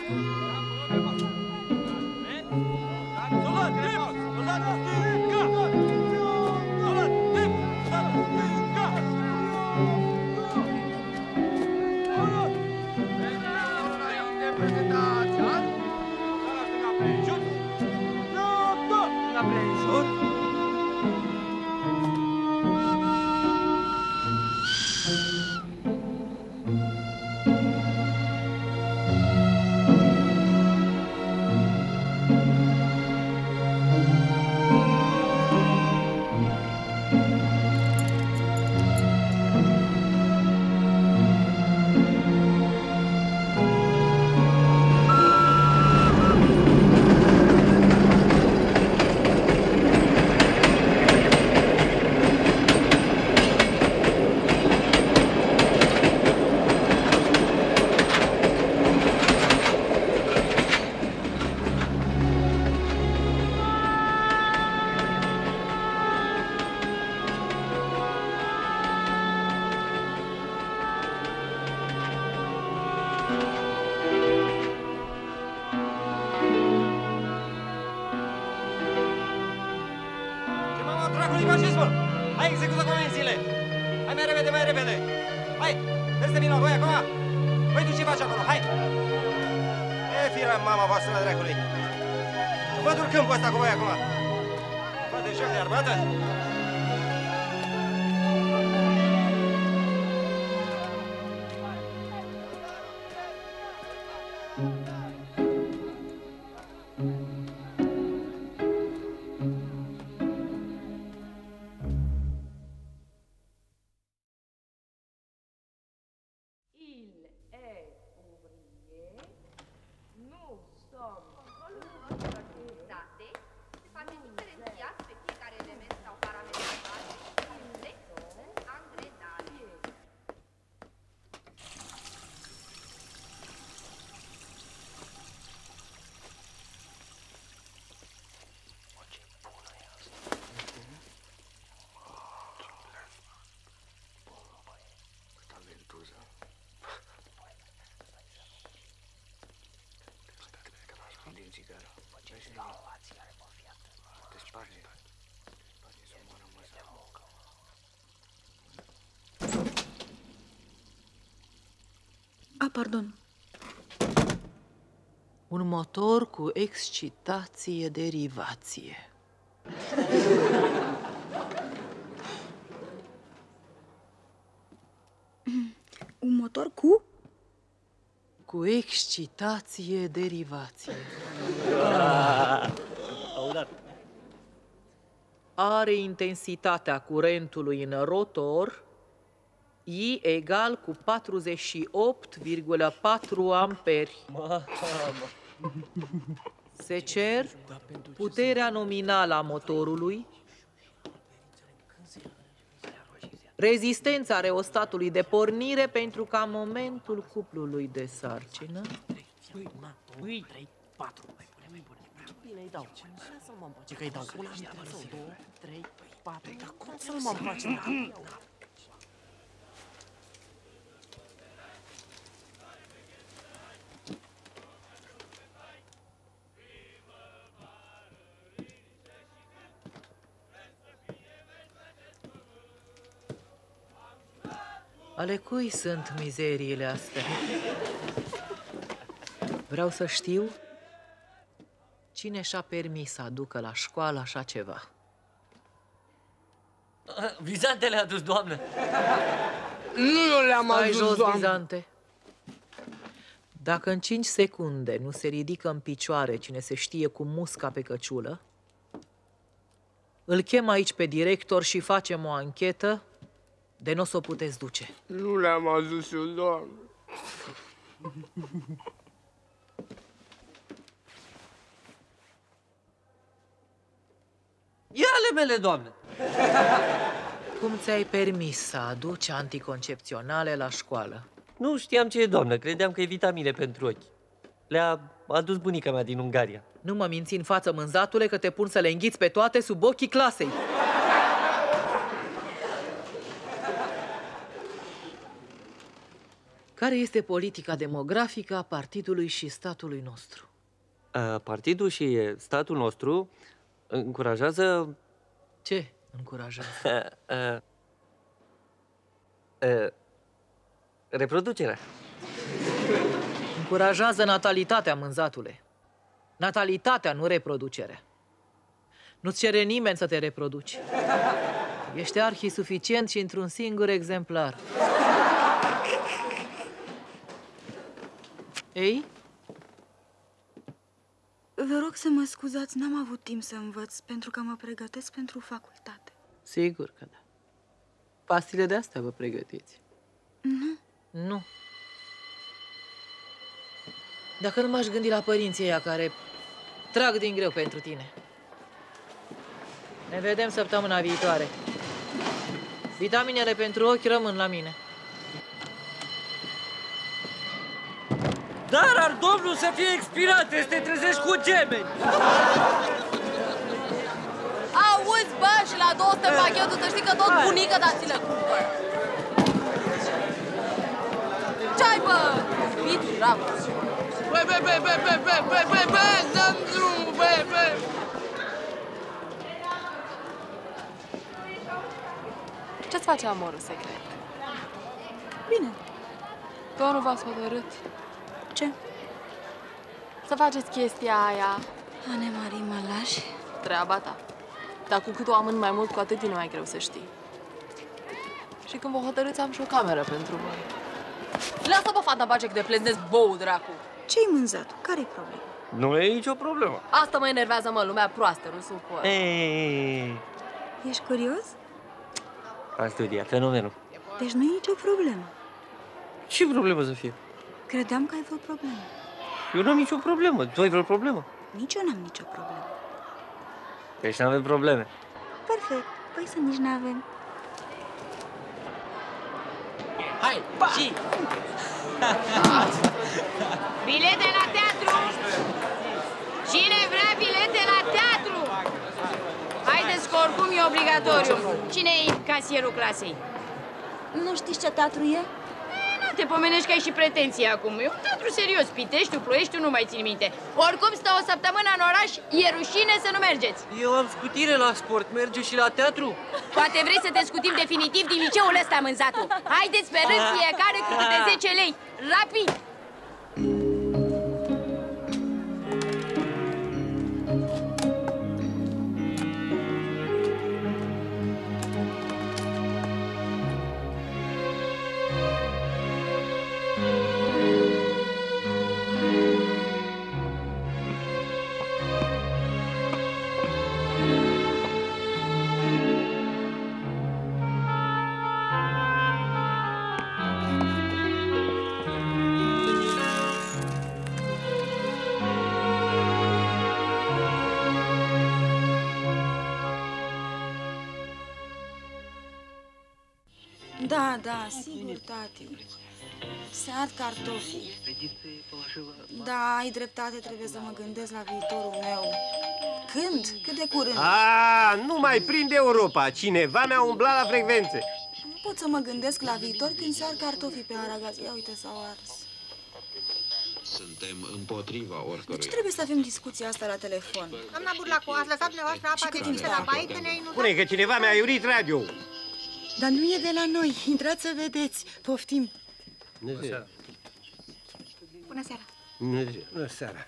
Hai, execută comenzile! Hai mai repede, mai repede! Hai, vezi vino, voi acum! Voi tu ce faci acolo, hai! E, firea mama voastră la dracului! Vă dur câmpul ăsta cu voi acum! Vă de joc de armată? Pardon. Un motor cu excitație-derivație. Un motor cu? Cu excitație-derivație. Are intensitatea curentului în rotor I egal cu 48,4 amperi. Se cer puterea nominală a motorului, rezistența reostatului de pornire pentru ca momentul cuplului de sarcină ale cui sunt mizeriile astea? Vreau să știu cine și-a permis să aducă la școală așa ceva. Vizante le-a adus, doamnă. Nu le-am adus, jos, doamnă. Vizante. Dacă în 5 secunde nu se ridică în picioare cine se știe cu musca pe căciulă, îl chem aici pe director și facem o anchetă de n-o s-o puteți duce. Nu le-am adus eu, doamnă. E ale mele, doamnă. Cum ți-ai permis să aduci anticoncepționale la școală? Nu știam ce e, doamnă. Credeam că e vitamine pentru ochi. Le-a adus bunica mea din Ungaria. Nu mă minți în față, mânzatule, că te pun să le înghiți pe toate sub ochii clasei. Care este politica demografică a partidului și statului nostru? Partidul și statul nostru încurajează... Ce încurajează? Reproducerea. Încurajează natalitatea, mânzatule. Natalitatea, nu reproducerea. Nu-ți cere nimeni să te reproduci. Ești arhi-suficient și într-un singur exemplar. Ei? Vă rog să mă scuzați, n-am avut timp să învăț pentru că mă pregătesc pentru facultate. Sigur că da. Pastile de astea vă pregătiți. Nu. Nu. Dacă nu m-aș gândi la părinții ăia care trag din greu pentru tine. Ne vedem săptămâna viitoare. Vitaminele pentru ochi rămân la mine. Dar ar domnul să fie expirat, trebuie să te trezești cu gemeni. Auzi, bă, și la 200 pachetul, să știi că tot bunică, dar ți le cumpăr. Ce-ai, bă? Bitu, dracu. Bă, dăm drumul, bă. Ce-ți face amorul secret? Bine. Domnul v-ați hotărât Ce? să faceți chestia aia. Anemarie, mă lași? Treaba ta. Dar cu cât o amând mai mult, cu atât e mai greu să știi. Și când vă hotărâți, am și o cameră pentru voi. Lasă-mă, fata bacec de pleznesc bou, dracu. Ce-i mânzat? Care-i problema? Nu e nicio problemă. Asta mă enervează, mă, lumea proastă, nu suport. Ești curios? Am studiat fenomenul. Deci nu e nicio problemă. Ce problemă să fie? Credeam că ai vreo problemă. Eu n-am nicio problemă. Tu ai vreo problemă? Nici eu n-am nicio problemă. Deci n-avem probleme. Perfect. Păi să nici n-avem. Hai, și... Bilete la teatru! Cine vrea bilete la teatru? Haideți că oricum e obligatoriu. Cine e casierul clasei? Nu știți ce teatru e? Nu te pomenești că ai și pretenții acum. E un teatru serios. Piteștiu, Ploieștiu, nu mai țin minte. Oricum stă o săptămână în oraș, e rușine să nu mergeți. Eu am scutire la sport. Merge și la teatru? Poate vrei să te scutim definitiv din liceul ăsta, mânzatul. Haideți pe rând fiecare cu câte 10 lei. Rapid! Da, sigur, tati. Se ard cartofii. Da, ai dreptate, trebuie să mă gândesc la viitorul meu. Când? Cât de curând? Nu mai prinde Europa. Cineva mi-a umblat la frecvențe. Nu pot să mă gândesc la viitor când se ard cartofii pe Aragaz. Ia uite, s-au ars. Suntem împotriva De oricărui. ce trebuie să avem discuția asta la telefon? Doamna Burlacu, ați lăsat dumneavoastră apa de lipsă la baie, că ne-a inundat? Spune că cineva mi-a iurit radio. Dar nu e de la noi. Intrați să vedeți. Poftim. Bună seara. Bună seara.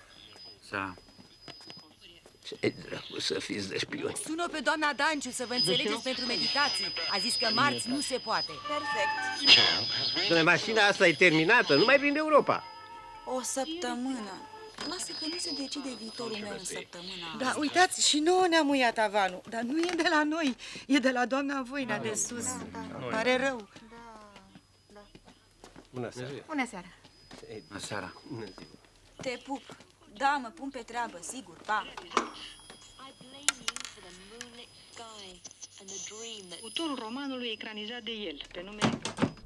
Ce dracu să fiți de șpioni. Sună pe doamna Danciu să vă înțelegeți pentru meditații. A zis că marți nu se poate. Perfect. Doamne, mașina asta e terminată. Nu mai prinde Europa. O săptămână. Lasă că nu se decide viitorul meu în săptămâna asta. Da, uitați, și nouă ne-a muiat tavanul. Dar nu e de la noi. E de la doamna Voina de sus. Pare rău. Bună seara. Bună seara. Bună seara. Te pup. Da, mă pun pe treabă, sigur, pa. Autorul romanului ecranizat de el, pe nume...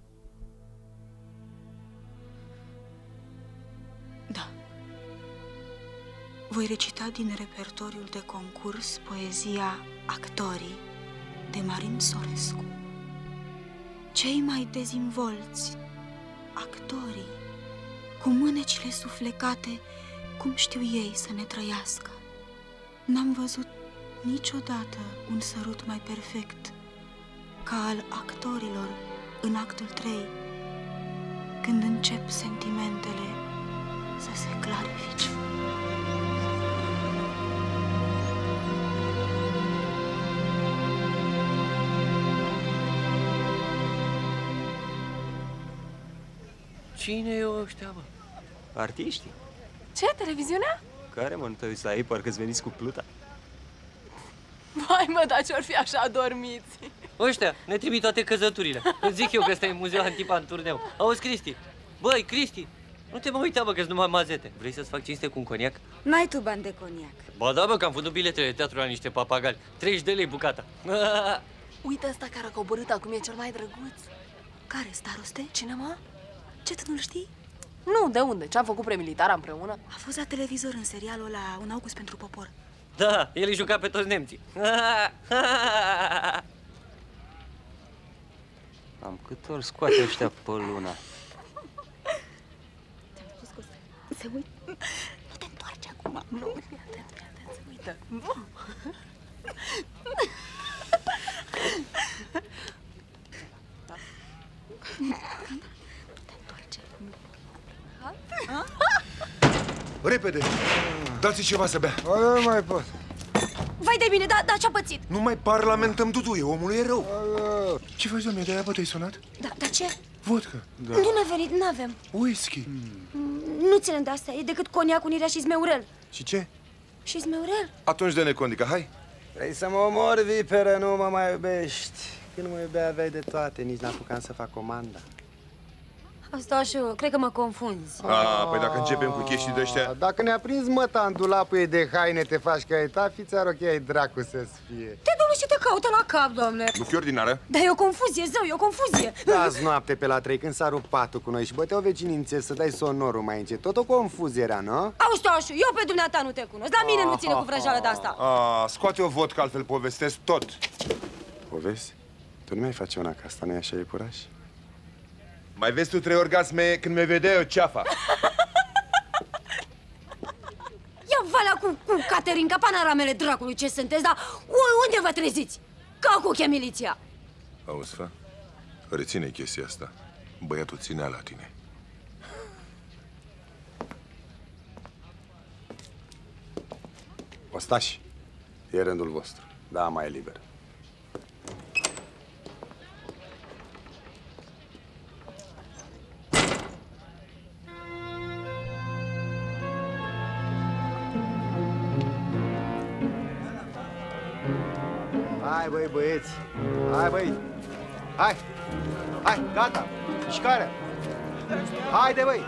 Da. Voi recita din repertoriul de concurs poezia Actorii de Marin Sorescu. Cei mai dezvolți, actorii, cu mânecile suflecate, cum știu ei să ne trăiască. N-am văzut niciodată un sărut mai perfect ca al actorilor în actul 3, când încep sentimentele să se clarifice. Cine e ăștia, bă? Artiștii? Ce? Televiziunea? Care, mă, nu te uiți la ei, parcă-ți veniți cu pluta? Vai, mă, dar ce-or fi așa adormiți? Ăștia ne trimit toate căzăturile. Îți zic eu că ăsta e muzeul Antipa în turneu. Auzi, Cristi? Băi, Cristi, nu te mai uita, bă, că-s numai mazete. Vrei să-ți fac cinste cu un coniac? N-ai tu bani de coniac. Ba da, bă, că am vândut biletele de teatru la niște papagali. 30 de lei bucata. Uite ăsta care a coborât acum, e cel mai drăguț. Care, staroste? Cine, mă? Ce, tu nu-l știi? Nu, de unde? Ce-am făcut premilitara împreună? A fost la televizor în serialul ăla Un august pentru popor. Da, el îi juca pe toți nemții. Am cât ori scoate ăștia pe luna. Se uit. Nu te întoarce acum. Nu, fii atent, se uită. Repede! Dați-i ceva să bea. Nu mai pot. Vai de mine, dar ce-a pățit? Nu mai parlamentăm, duduie, omul e rău. Ce faci, doamne, de-aia, bă, te-ai sunat? Da, dar ce? Vodka. Da. Nu ne-a venit, n-avem. Whisky. Nu ținem de asta, e decât coniac, unirea și zmeurel. Și ce? Și zmeurel? Atunci dă-ne condica, hai. Vrei să mă omori, viperă, nu mă mai iubești. Când mă iubea aveai de toate, nici n-apucam să fac comanda. Asta și eu, cred că mă confunzi. Păi dacă începem cu chestii de-ăștia... Dacă ne-a prins măta în dulapul ei de haine, te faci ca etafi, ți-ar ok, ai dracu să-ți fie. Te, domnule, ce te caută la cap, domnule? Nu fi ordinară? Da, e o confuzie, zău, e o confuzie. Da, azi noapte pe la 3, când s-a rupt patul cu noi și băteau vecinii în să dai sonorul mai încet. Tot o confuzie era, nu? Auzi, Toașu, eu pe dumneata nu te cunosc, la mine nu ține cu vrăjeală de asta. Scoate o vodcă, altfel povestesc tot. Povesti? Tu nu mai face una ca asta, nu-i așa, iepuraș? Mai vezi tu 3 orgasme când mi vedeai o ceafa. Ia valea cu Caterinca, panoramele dracului, ce sunteți, dar unde vă treziți? Ca cu che miliția. Auzi, fa? Reține chestia asta. Băiatul ținea la tine. Ostași, e rândul vostru. Da, mai e liber. Hai, băi, băieți! Hai, băi! Hai! Hai, gata! Mișcarea! Haide, băi!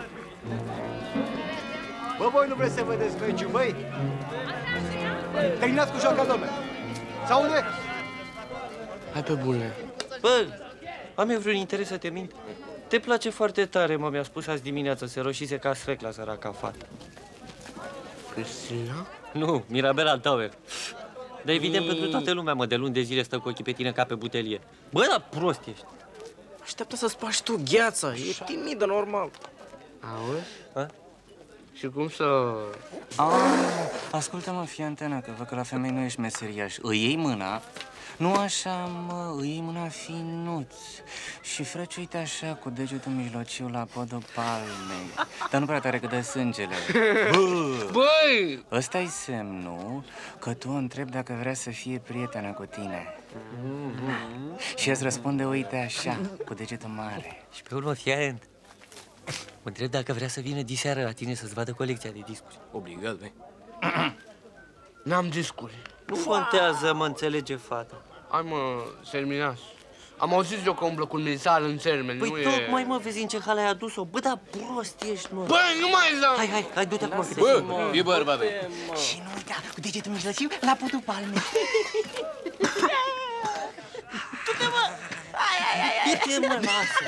Bă, voi nu vreți să vedeți meciul, băi? Terminați cu joaca, domnule! S-aude? Hai pe bune. Bă, am eu vreun interes să te mint? Te place foarte tare, mă, mi-a spus azi dimineață, se roșise ca sfecla, săraca fată. Cristina? Nu, Mirabela Tower. Dar evident pentru toată lumea, mă, de luni de zile stă cu ochii pe tine ca pe butelie. Bă, dar prost ești. Așteaptă să spași tu gheața, e timidă, normal. Auzi? Ha? Și cum să... Ascultă-mă, fii antenă, că văd că la femei nu ești meseriaș. Îi iei mâna, nu așa, mă, îi iei mâna finuț și frăci, uite așa, cu degetul mijlociu la podul palmei. Dar nu prea tare că dă sângele. Băi! Ăsta-i semnul că tu o întrebi dacă vrea să fie prietenă cu tine. Și îți răspunde, uite așa, cu degetul mare. Și pe urmă, fii atent. Mă întreb dacă vrea să vină diseară la tine să-ți vadă colecția de discuri. Obligat, băi. N-am discuri. Nu contează, mă, înțelege fata. Hai, mă, terminați. Am auzit eu că umblă cu un militar în termen, Păi nu e... tocmai, mă, vezi în ce hale ai adus-o. Bă, dar prost ești, mă. Băi, nu mai zău! Hai, du-te acum. Bă, e bărbat, băi. Și nu uita, cu degetul mijlociu la podul palmei. Du-te, mă! Du-te, mă, lasă!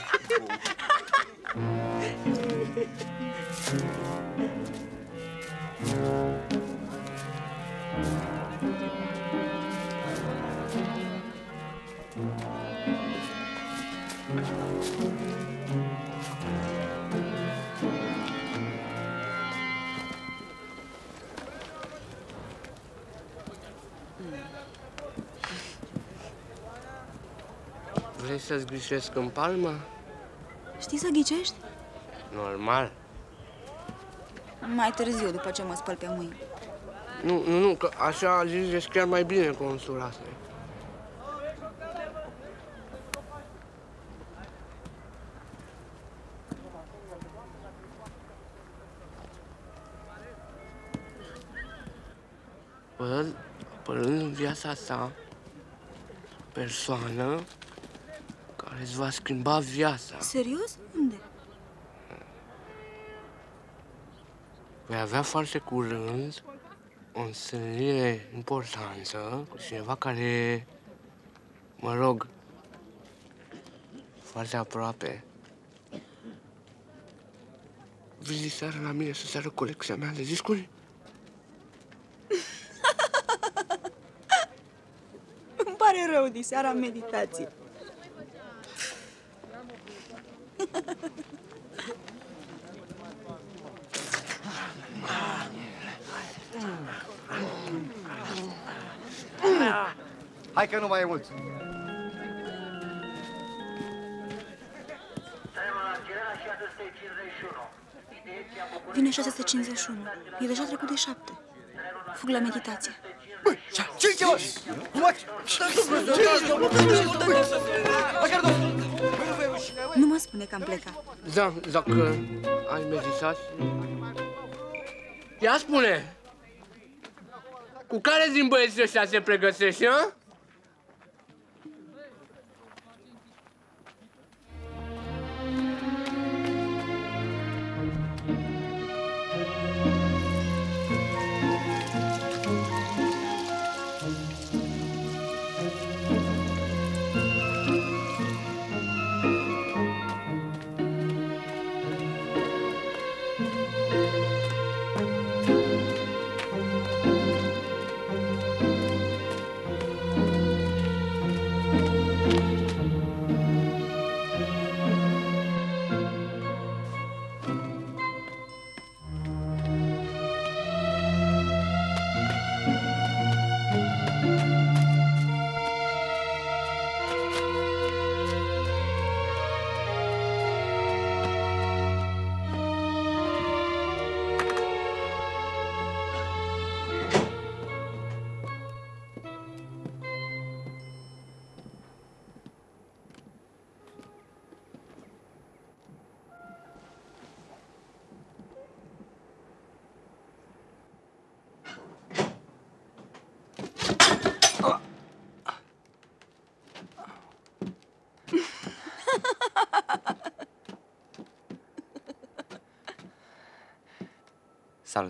Vrei să-ți ghicesc în palmă? Știi să ghicești? Normal. Mai târziu, după ce mă spăl pe mâini. Nu, că așa ziceți chiar mai bine consul asta. Văd, apărând în viața ta, persoană care îți va schimba viața. Serios? Unde? Vei avea foarte curând o întâlnire importantă cu cineva care, mă rog, foarte aproape. Vii seara la mine să-ți arăt colecția mea de discuri? Îmi pare rău, diseara în meditație. Hai că nu mai e mult. Vine 651. E deja trecut de 7. Fug la meditație. Ce-i mă? Nu mă spune că am plecat. Da, dacă ai meditat... Ia spune! Cu care din băieții ăștia se pregătești, hă? Salut.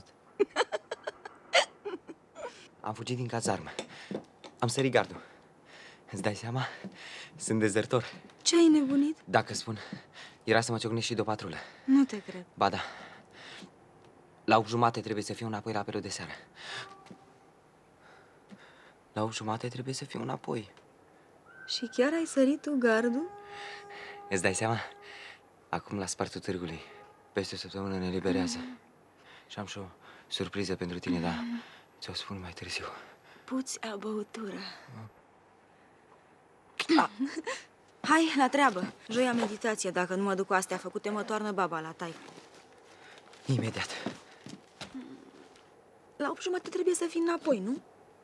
Am fugit din cazarmă. Am sărit gardul. Îți dai seama? Sunt dezertor. Ce ai nebunit? Dacă spun, era să mă ciocnești și de o patrulă. Nu te cred. Ba da. La 8:30 trebuie să fiu înapoi la apelul de seară. La 8:30 trebuie să fiu înapoi. Și chiar ai sărit tu gardul? Îți dai seama? Acum la spartul târgului. Peste o săptămână ne eliberează. Și am și o surpriză pentru tine, dar ți-o spun mai târziu. Puți a băutură. Hai, la treabă. Joia meditație. Dacă nu mă duc cu astea făcute, mă toarnă baba la tai. Imediat. La 8:30 trebuie să fii înapoi, nu?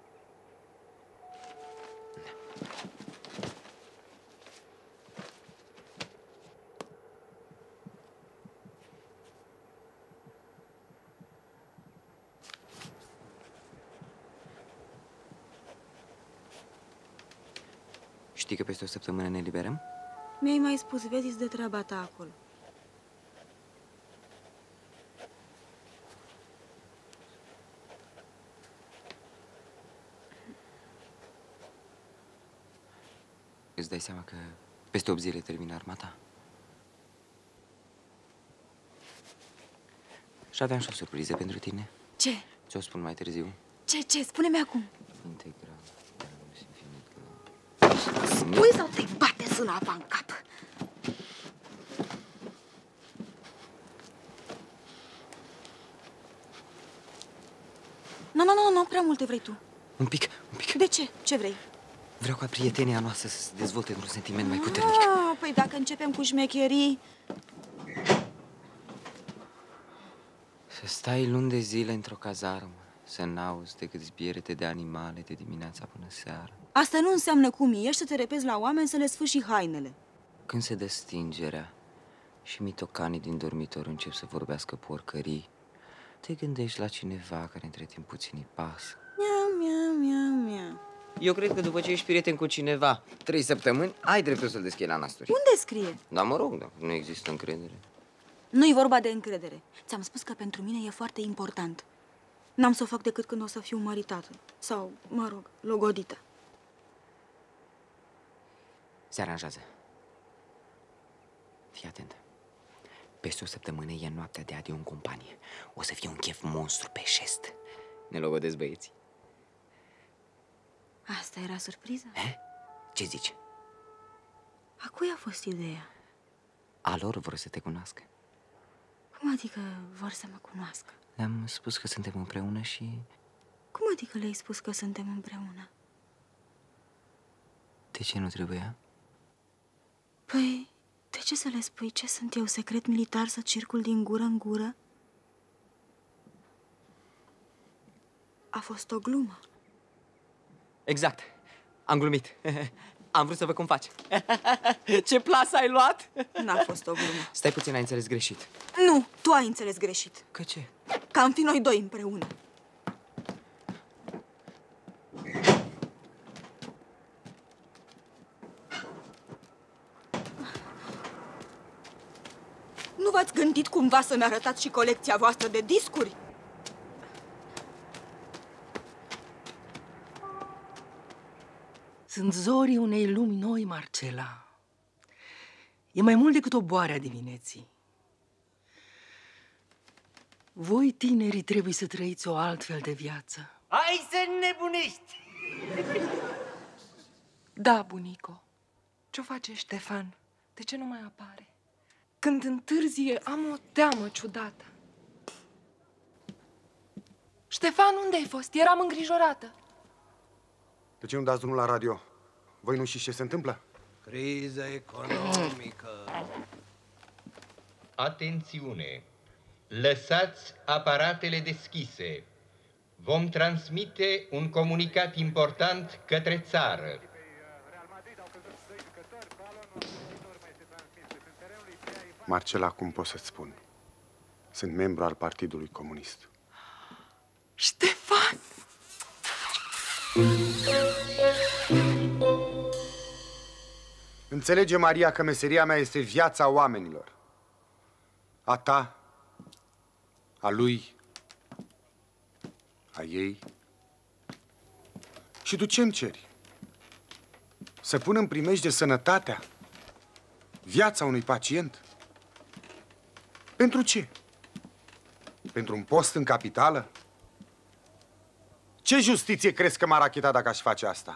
Știi că peste o săptămână ne eliberăm? Mi-ai mai spus, vezi de treaba ta acolo. Îți dai seama că peste 8 zile termină armata? Și aveam și o surpriză pentru tine. Ce? Ți-o spun mai târziu. Ce? Spune-mi acum. Integral. Spui sau te bate sulapa în cap? Nu, prea multe vrei tu. Un pic. De ce? Ce vrei? Vreau ca prietenia noastră să se dezvolte într-un sentiment mai puternic. Păi dacă începem cu șmecherii... Să stai luni de zile într-o cazarmă, să n-auzi decât zbierete de animale de dimineața până seara. Asta nu înseamnă cum ești să te repezi la oameni să le sfârși hainele. Când se dă stingerea și mitocanii din dormitor încep să vorbească porcării, te gândești la cineva care între timp puțin îi pasă. Miau. Eu cred că după ce ești prieten cu cineva 3 săptămâni, ai dreptul să-l deschei la nasturi. Unde scrie? Da, mă rog, nu există încredere. Nu-i vorba de încredere. Ți-am spus că pentru mine e foarte important. N-am să o fac decât când o să fiu măritată. Sau, mă rog, logodită. Se aranjează. Fii atent. Peste o săptămână e noaptea de adio în companie. O să fie un chef monstru pe șest. Ne logodesc băieții. Asta era surpriză? Ce zici? A cui a fost ideea? A lor vor să te cunoască. Cum adică vor să mă cunoască? Le-am spus că suntem împreună și... Cum adică le-ai spus că suntem împreună? De ce nu trebuia? Păi, de ce să le spui ce sunt eu, secret militar, să circul din gură în gură? A fost o glumă. Exact. Am glumit. Am vrut să văd cum faci. Ce plasă ai luat? N-a fost o glumă. Stai puțin, ai înțeles greșit. Nu, tu ai înțeles greșit. Că ce? Că am fi noi doi împreună. Nu v-ați gândit cumva să-mi arătați și colecția voastră de discuri? Sunt zorii unei lumi noi, Marcela. E mai mult decât o boare a dimineții. Voi, tinerii, trebuie să trăiți o altfel de viață. Hai să nebunești! Da, bunico. Ce-o face Ștefan? De ce nu mai apare? Când întârzie, am o teamă ciudată. Ștefan, unde ai fost? Eram îngrijorată. De ce nu dați drumul la radio? Voi nu știți ce se întâmplă? Criză economică. Atențiune! Lăsați aparatele deschise. Vom transmite un comunicat important către țară. Marcela, cum pot să-ți spun? Sunt membru al Partidului Comunist. Ștefan! Înțelege, Maria, că meseria mea este viața oamenilor. A ta, a lui, a ei. Și tu ce-mi ceri? Să pun în primejde sănătatea, viața unui pacient? Pentru ce? Pentru un post în capitală? Ce justiție crezi că m-ar achita dacă aș face asta?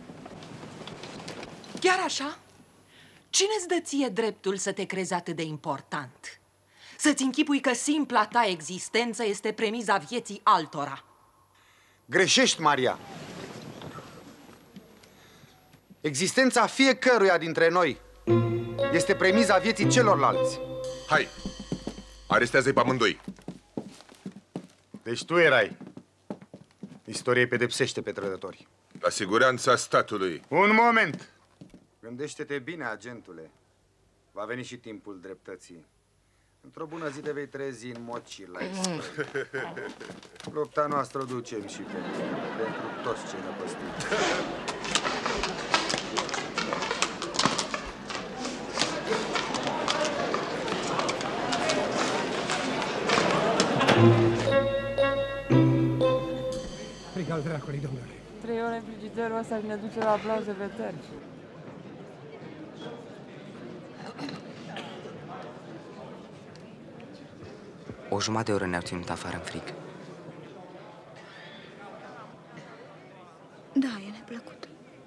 Chiar așa? Cine-ți dă ție dreptul să te crezi atât de important? Să-ți închipui că simpla ta existență este premiza vieții altora? Greșești, Maria. Existența fiecăruia dintre noi este premiza vieții celorlalți. Hai, arestează-i pe amândoi. Deci tu erai. Istoria pedepsește pe trădători. La siguranța statului. Un moment! Gândește-te bine, agentule. Va veni și timpul dreptății. Într-o bună zi te vei trezi în moci la istorie. Lupta noastră o ducem și pentru toți cei năpăstiți. Frig al dracului, domnule. 3 ore în frigiderul ăsta și ne duce la aplauze pe terci. O jumătate de oră ne-au ținut afară în frig. Da, e neplăcut.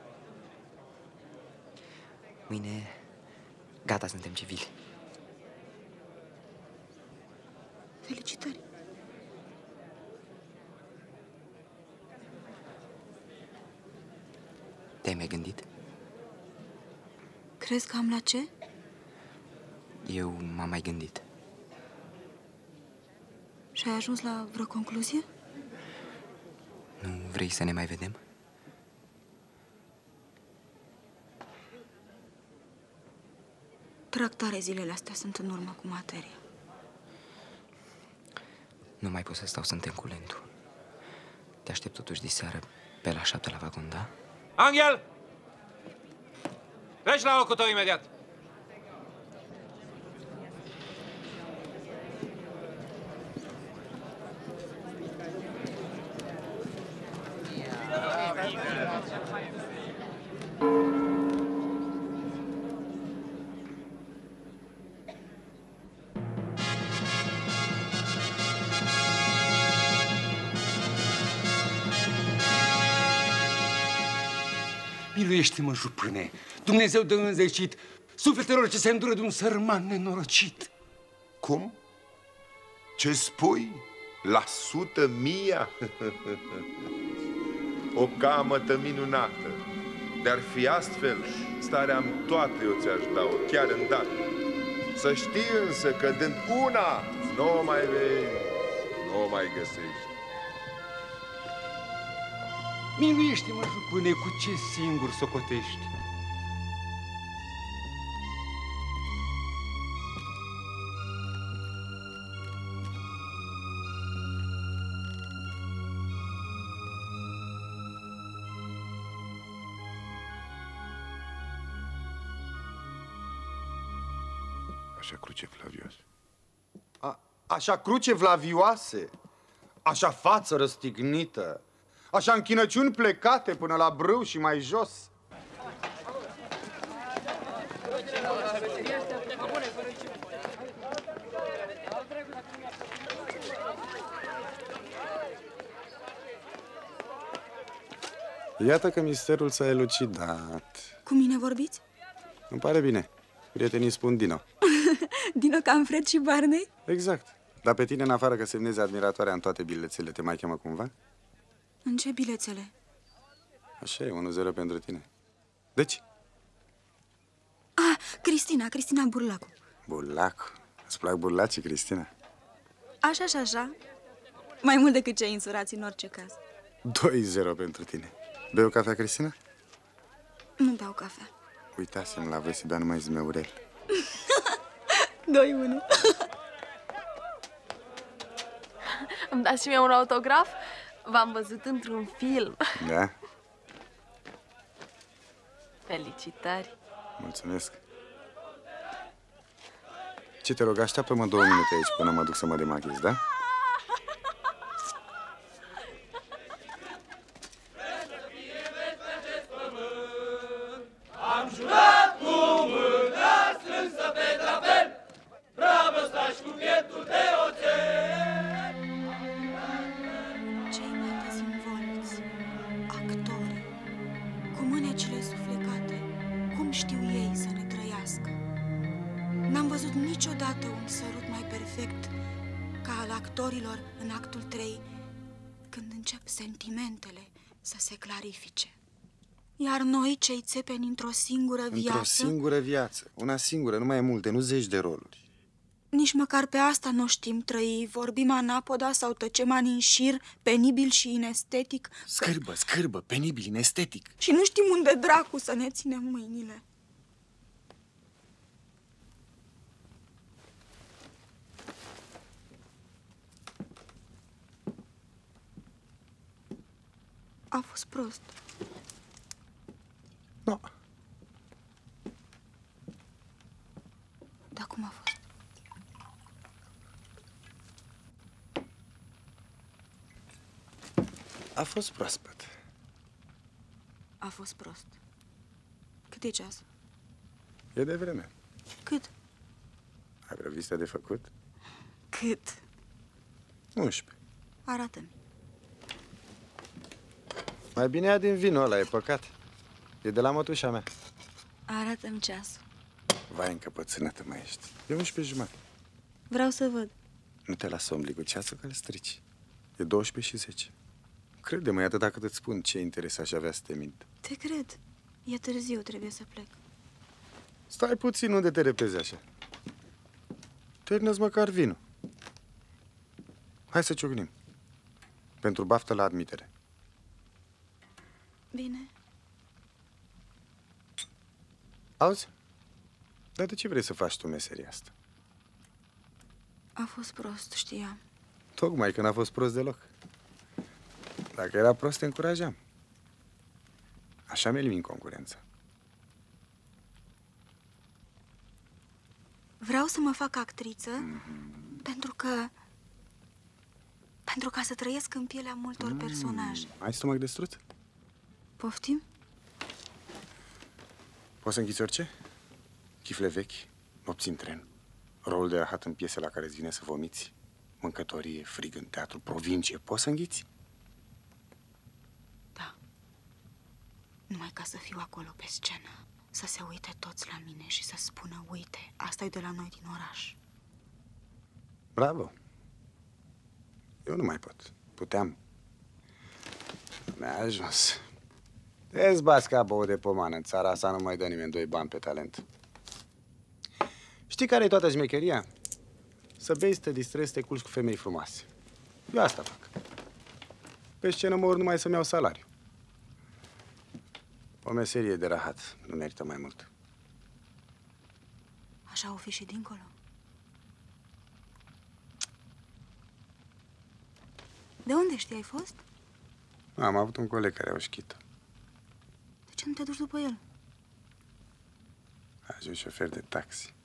Mâine, gata, suntem civili. Felicitări. Te-ai mai gândit? Crezi că am la ce? Eu m-am mai gândit. Și ai ajuns la vreo concluzie? Nu vrei să ne mai vedem? Trag tare zilele astea, sunt în urmă cu materia. Nu mai pot să stau să întâln cu Lendu. Te aștept totuși diseară pe la 7 la vagon, da? Angel! Treci la locul tău imediat! Miluiește-mă, jupâne! Dumnezeu dă înzecit sufletelor ce se îndură de un sărman nenorocit. Cum? Ce spui? La 100.000? O camătă minunată. De-ar fi astfel, starea-mi toată eu ți-aș da-o, chiar îndată. Să știi însă că dând una, nu o mai vei, nu o mai găsești. Miluiește-mă, jupâne, cu ce singur socotești? Așa cruce Flavioase. Așa cruce vlavioase, așa față răstignită, așa închinăciuni plecate până la brâu și mai jos. Iată că misterul s-a elucidat. Cu mine vorbiți? Îmi pare bine. Prietenii spun Dino. Dino cam Fred și Barney? Exact. Dar pe tine, în afară că semnezi admiratoarea în toate bilețele, te mai cheamă cumva? În ce bilețele? Așa e, 1-0 pentru tine. Deci? Ah, Cristina Burlacu. Burlacu. Îți plac burlacii, Cristina? Așa. Mai mult decât cei insurați în orice caz. 2-0 pentru tine. Bei o cafea, Cristina? Nu beau cafea. Uitasem, la voi să bea numai zmeurel. 2-1. Îmi dați și mie un autograf? V-am văzut într-un film. Da? Felicitări. Mulțumesc. Ce te rog, așteaptă-mă 2 minute aici până mă duc să mă demachiez, da? Am jurat cu mâna strânsă pe drapel, dragostea și cu pieptul de oțel. Cei mai dezvolți, actori, cu mânecile suflecate, cum știu ei să ne trăiască? N-am văzut niciodată un sărut mai perfect ca al actorilor în actul 3, când încep sentimentele să se clarifice. Iar noi, cei țepeni într-o singură viață... Într-o singură viață. Una singură, nu mai e multe, nu 10 de roluri. Nici măcar pe asta nu știm trăi. Vorbim anapoda sau tăcem ani în șir, penibil și inestetic. Scârbă, penibil, inestetic. Și nu știm unde dracu să ne ținem mâinile. A fost prost. Nu. Dar cum a fost? A fost proaspăt. A fost prost. Cât e ceasul? E de vreme. Cât? Ai vreo vizită de făcut? Cât? 11. Arată-mi. Mai bine ia din vinul ăla, e păcat. E de la mătușa mea. Arată-mi ceasul. Vai, încăpățânată mai ești. E 11 jumate. Vreau să văd. Nu te las să umbli cu ceasul că îl strici. E 12 și 10. Crede-mă, e atât cât îți spun ce interes aș avea să te mint. Te cred. E târziu, trebuie să plec. Stai puțin, unde te repezi așa? Termină-ți măcar vinul. Hai să ciocnim. Pentru baftă la admitere. Bine. Auzi? Dar de ce vrei să faci tu meseria asta? A fost prost, știam. Tocmai că n-a fost prost deloc. Dacă era prost, te încurajam. Așa mi elimin concurența. Vreau să mă fac actriță pentru ca să trăiesc în pielea multor personaje. Ai stomac de struț? Poftim? Poți să închizi orice? Chifle vechi, nopți în tren, rolul de rahat în piese la care îți vine să vomiți, mâncătorie, frig în teatru, provincie. Poți să înghiți? Da. Numai ca să fiu acolo pe scenă, să se uite toți la mine și să spună, uite, asta e de la noi din oraș. Bravo! Eu nu mai pot. Puteam. Mi-a ajuns. Te zbați ca bău de pomană. În țara asta nu mai dă nimeni 2 bani pe talent. Știi care e toată șmecheria? Să bei, să te distrezi, să te culci cu femei frumoase. Eu asta fac. Pe scenă mă urc numai să-mi iau salariu. O meserie de rahat nu merită mai mult. Așa o fi și dincolo. De unde știi, ai fost? Am avut un coleg care a șchită. De ce nu te duci după el? A ajuns șofer de taxi.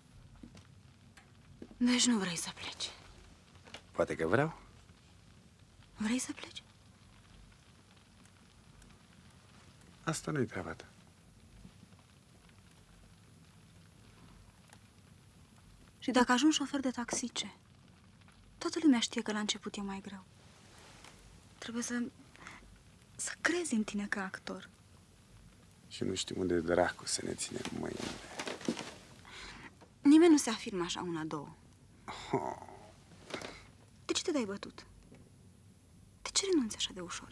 Deci nu vrei să pleci. Poate că vreau. Vrei să pleci? Asta nu-i treaba ta. Și dacă ajungi șofer de taxi, ce? Toată lumea știe că la început e mai greu. Trebuie să crezi în tine ca actor. Și nu știu unde dracu să ne ținem mâinile. Nimeni nu se afirmă așa una, două. Oh. De ce te dai bătut? De ce renunți așa de ușor?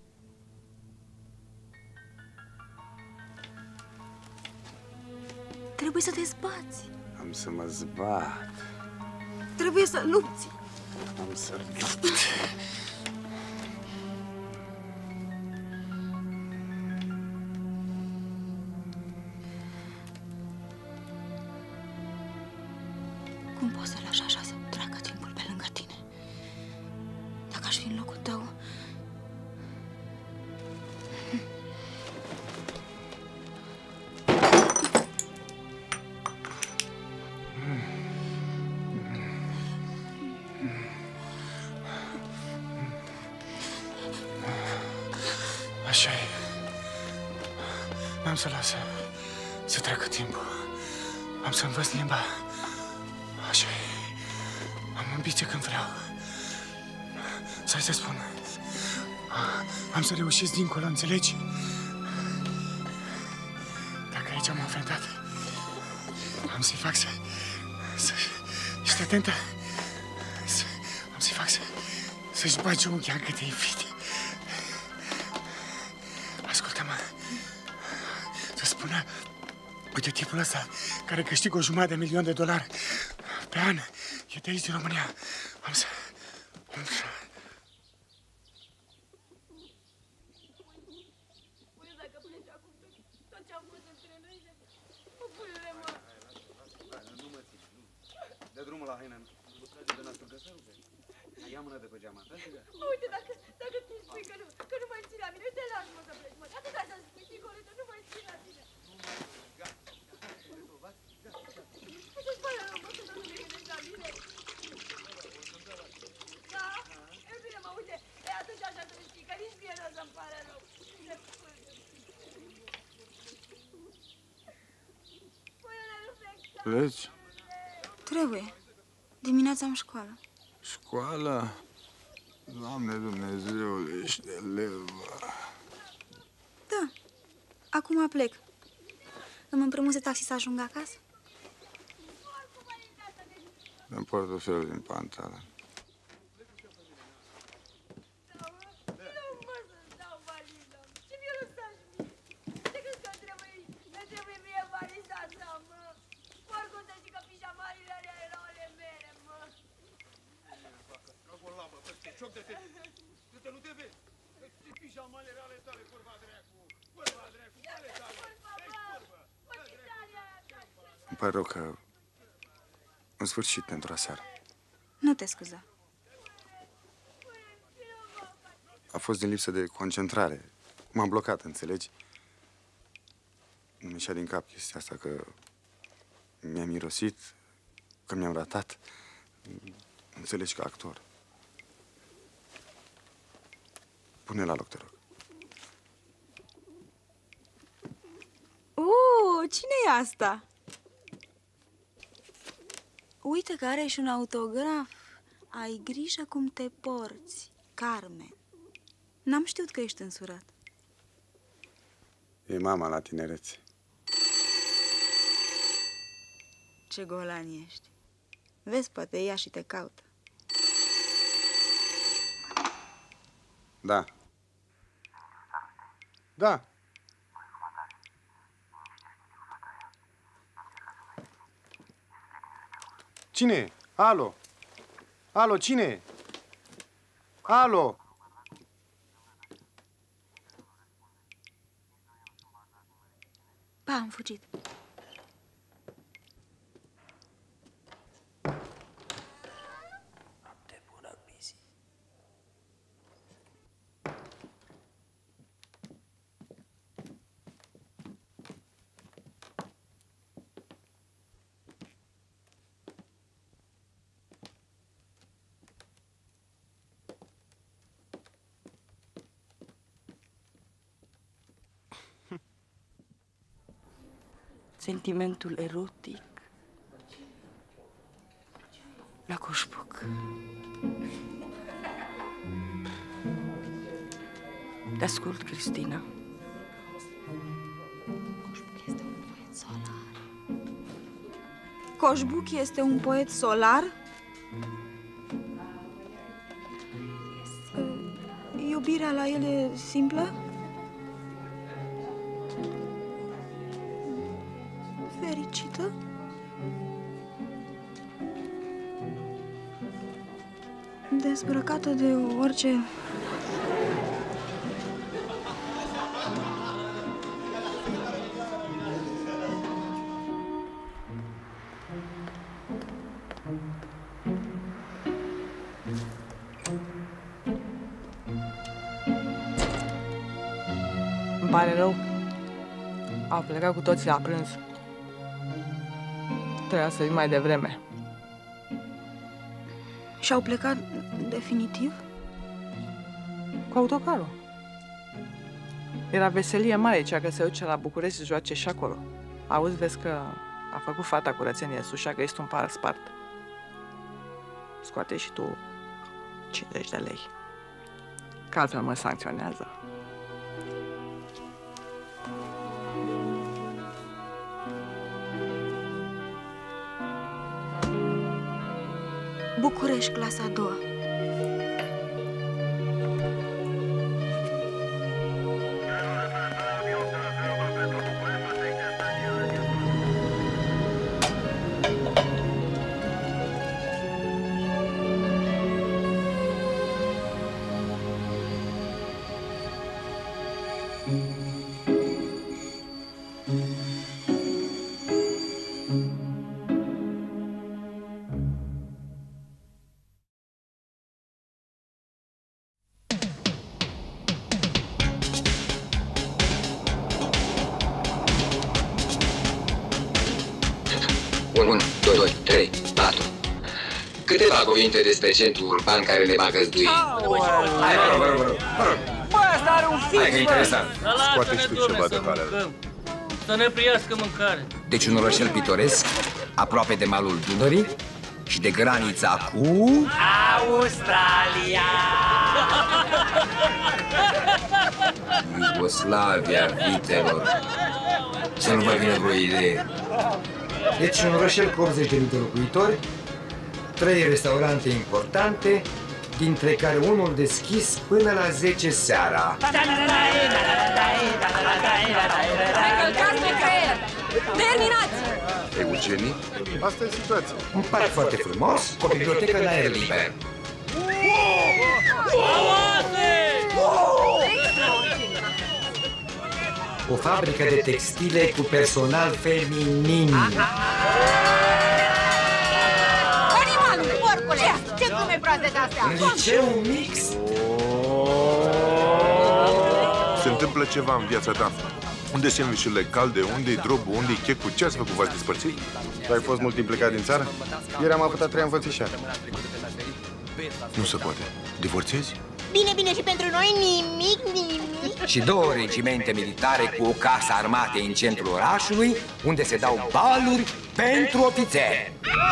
Trebuie să te zbați. Am să mă zbat. Trebuie să lupți. Am să lupt. Cum poți să lași așa să treacă timpul pe lângă tine? Dacă aș fi în locul tău... Așa e. N-am să las să treacă timpul. Am să învăț limba. Așa e. Am ambiție când vreau. Să-i să spun. Am să reușesc dincolo, înțelegi? Dacă aici m-am înfruntat, am să-i fac să... Ești atentă? Am să-i fac să-și bage unghia în câte-i fit. Ascultă-mă. Să spună, uite, tipul ăsta care câștigă $500.000 pe an, e de aici, din România. Am să... Dă drumul la haină. De nastul găsărul. Ia mână de pe geama. Uite, dacă tu spui că nu mai ții la mine, te las, mă, să pleci, mă. Atâta să spui, Nicoleta, nu mai ții la mine. Să-ți pare rău, mă, să nu te gândești la mine. Da? E bine, mă, uite, e atunci așa să știi, că nici mie nu o să-mi pare rău. Pleci? Trebuie. Dimineața am școală. Școala? Doamne Dumnezeule, ești de levă. Da. Acum plec. Îmi împrumuți taxi să ajung acasă? Dă-mi portofelul din pantalon. Nu, mă, să-ți dau valiza. Ce mi-o lăsași mie? Ce crezi că trebuie Îmi pare rău că... în sfârșit, pentru aseară. Nu te scuza. A fost din lipsă de concentrare. M-am blocat, înțelegi? Nu mi-a din cap chestia asta că mi-am mirosit, că mi-am ratat. Înțelegi, ca actor. Pune la loc, te rog. Cine e asta? Uite că are și un autograf. Ai grijă cum te porți, Carmen. N-am știut că ești însurat. E mama la tinerețe. Ce golan ești. Vezi, poate ea și te caută. Da. Da. Cine e? Alo? Alo, cine e? Alo? Pa, am fugit. Sentimentul erotic la Coșbuc. Te ascult, Cristina. Coșbuc este un poet solar? Iubirea la el e simplă? Fericită? Dezbrăcată de orice... Îmi pare rău. Au plecat cu toții la prânz. Trebuia să vin mai devreme. Și-au plecat definitiv? Cu autocarul. Era veselie mare cea că se duce la București să joace și acolo. Auzi, vezi că a făcut fata curățenie sus și a găsit un par spart. Scoate și tu 50 de lei. Că altfel mă sancționează. București, clasa a doua. Câteva cuvinte despre centrul urban care ne va găzdui. Hai, vă rog. Bă, ăsta are un fix, Hai că e interesant. Scoate și tu ceva de valeur. Să ne priască mâncare. Deci un orășel pitoresc, aproape de malul Dunării și de granița cu... Australia! Iugoslavia, vitelor. Să nu vă vină vreo idee. Deci un orășel cu 80.000 de locuitori, 3 restaurante importante, dintre care unul deschis până la 10 seara. Călcați pe creier! Terminați! Eugenii? Asta e situația. Un parc foarte frumos, cu o bibliotecă la aer liber. o fabrică de textile cu personal feminin. Animalul, porcule! Ce glume proaste de-astea? În liceu mix. Se întâmplă ceva în viața ta. Unde sunt sandvișurile calde? Unde-i drobul? Și checul? Ce ați făcut? V-ați despărțit? Tu ai fost mult implicat din țară? Ieri am avut a 3-a înfățișare. Nu se poate. Divorțezi? Bine, bine, și pentru noi nimic. Și 2 regimente militare cu o casă armate în centrul orașului, unde se dau baluri pentru ofițeri.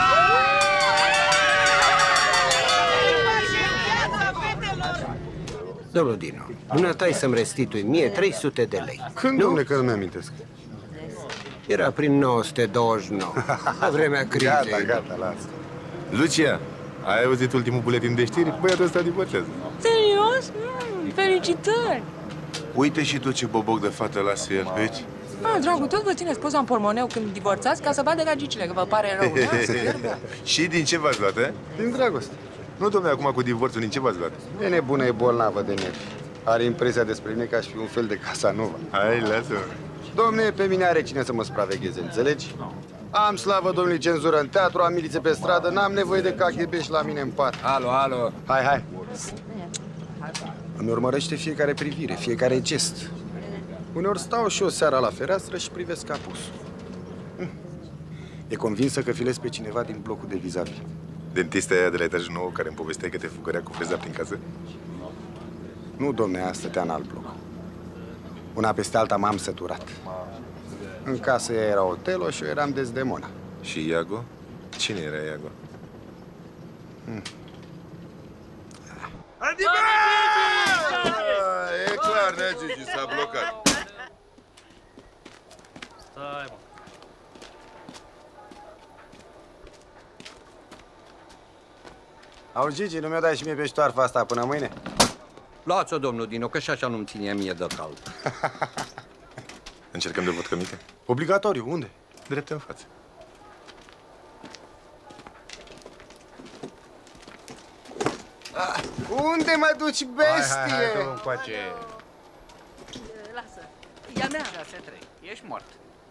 Domnul Dino, dumneata să-mi restitui mie 300 de lei. Când, domnule, că nu mi-amintesc? Era prin 929, la vremea crizei. Gata, gata, lasă. Lucia, ai auzit ultimul buletin de știri? Băiatul ăsta divorțează. Serios? Felicitări! Uite și tu ce boboc de fată lasă el pe aici. Dragul, tot vă țineți poza în pormoneu când divorțați ca să vadă gagicile, că vă pare rău, da? Și din ce v-ați luat, eh? Din dragoste. Nu, domnule, acum cu divorțul, din ce v-ați luat? E nebună, e bolnavă de nervi. Are impresia despre mine ca și un fel de Casanova. Hai, lasă-mă. Domne, pe mine are cine să mă supravegheze, înțelegi? Am slavă domnului cenzură în teatru, am milițe pe stradă, n-am nevoie de caghebești la mine în pat. Alo, alo. Hai, hai. Îmi urmărește fiecare privire, fiecare gest. Uneori stau și o seara la fereastră și privesc apusul. E convinsă că filez pe cineva din blocul de vis-a-vis. Dentista aia de la etajul nou care îmi povestea că te fugărea cu freza prin casă? Nu, domne, aia stătea în alt bloc. Una peste alta m-am săturat. În casă ea era Otelo și eu eram Desdemona. Și Iago? Cine era Iago? Adică! E clar, Nea Gigi s-a blocat. Stai, mă. Auzi, Gigi, nu mi-o dai și mie pe ștoarfa asta până mâine? Luați-o, domnul Dino, că și așa nu-mi ține mie de cald. Încercăm de vodcă mică? Obligatoriu, unde? Drept în față. Unde mă duci, bestie? Hai, dă-o încoace. Lasă. E a mea. 6-3. Ești mort.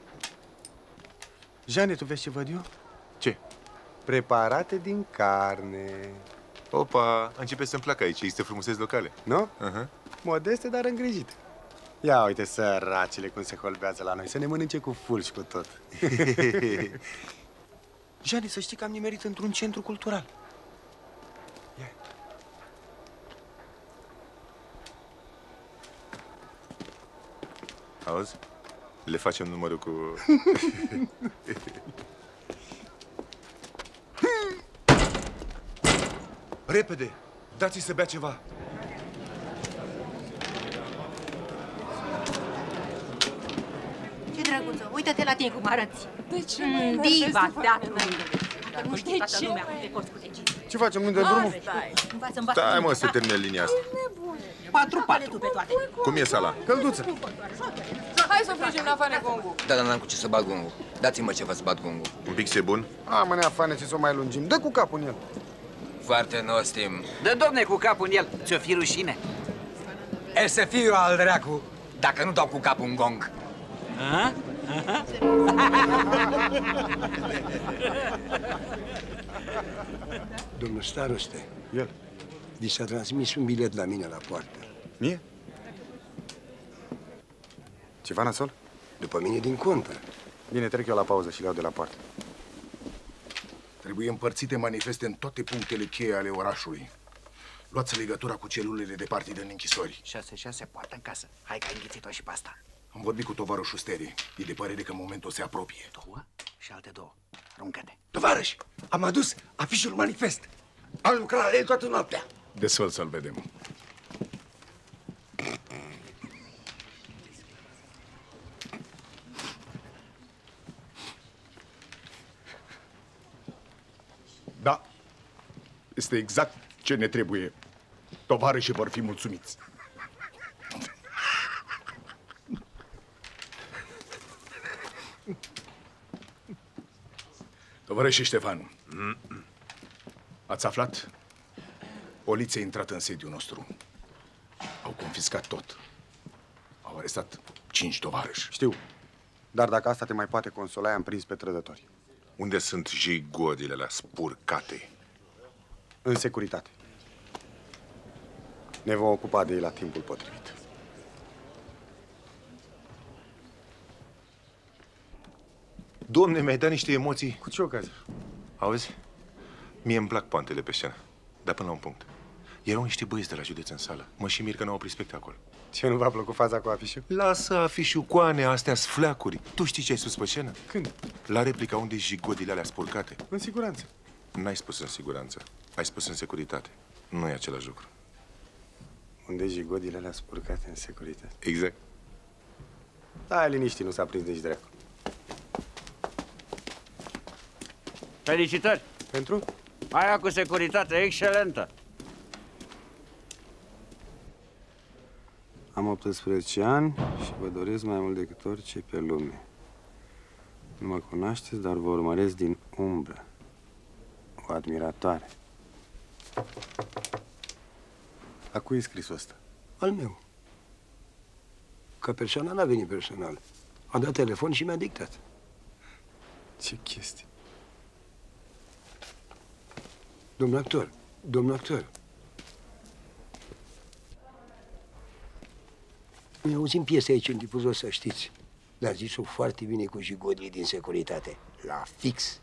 Jane, tu vezi ce văd eu? Ce? Preparate din carne. Opa, începe să-mi placă aici, există frumuseți locale. Nu? Uh-huh. Modeste, dar îngrijite. Ia uite săracile cum se holbează la noi, să ne mănânce cu ful și cu tot. Jane, să știi că am nimerit într-un centru cultural. Ia. Auzi? Le facem numărul cu... Repede! Dați-i să bea ceva! Ce drăguță, uită-te la tine cum arăți. De ce? Diva, teatră. Nu știi toată ce? lumea cum te porți cu regii. Ce facem? Unde drumul? Învață-mi Stai, mă, să termine linia asta. 4-4 pe toate. Cum e sala? Călduță. Hai să frigem la fane gongu. Da, dar n-am cu ce să bat gongu. Dați-mă ceva să bat gongu. Un pic e bun? Amă, neafane, ce să o mai lungim. Dă cu capul în el. Foarte nostim. Dă, domne, cu capul în el. Ți-o fi rușine. E să fiu eu al dracu, dacă nu dau cu capul în gong. A? Domnul staroste, el. vi s-a transmis un bilet la mine la poartă. Mie? Ceva nasol? După mine din contă. Bine, trec eu la pauză și le iau de la poartă. Trebuie împărțite manifeste în toate punctele cheie ale orașului. Luați legătura cu celulele de partid în închisori. 6-6, poartă în casă. Hai că ai înghițit-o și pe asta. Am vorbit cu tovarășul Steri. E de părere că momentul se apropie. 2 și alte 2. Aruncă-te. Tovarăș, am adus afișul manifest. Am lucrat la el toată noaptea. Desfăl să-l vedem. Da, este exact ce ne trebuie. Tovarășii vor fi mulțumiți. Tovarășii Ștefan, ați aflat? Poliția a intrat în sediul nostru. Au confiscat tot. Au arestat 5 tovarăși. Știu. Dar dacă asta te mai poate consola, i-am prins pe trădători. Unde sunt jigodile alea spurcate? În securitate. Ne vom ocupa de ei la timpul potrivit. Domne, mi-ai dat niște emoții. Cu ce ocazie? Auzi? Mie îmi plac poantele pe scenă, dar până la un punct. Erau niște băieți de la județ în sală. Mă și mir că n-au oprit spectacol. Ce, nu v-a plăcut faza cu afișul? Lasă afișul, coane, astea-s fleacuri. Tu știi ce ai spus pe scenă? Când? La replica unde jigodile alea spurcate. În siguranță. N-ai spus în siguranță, ai spus în securitate. Nu e același lucru. Unde jigodile alea spurcate în securitate. Exact. Da, liniștit, nu s-a prins nici dracu. Felicitări! Pentru? Aia cu securitate excelentă! Am 18 ani și vă doresc mai mult decât orice pe lume. Nu mă cunoașteți, dar vă urmăresc din umbră. O admiratoare. A cui e scrisul ăsta? Al meu. Ca persoana n-a venit personal. A dat telefon și mi-a dictat. Ce chestie. Domnul actor. Noi auzim piese aici în difuzor, să știți. Dar zis-o foarte bine cu jigodii din securitate. La fix.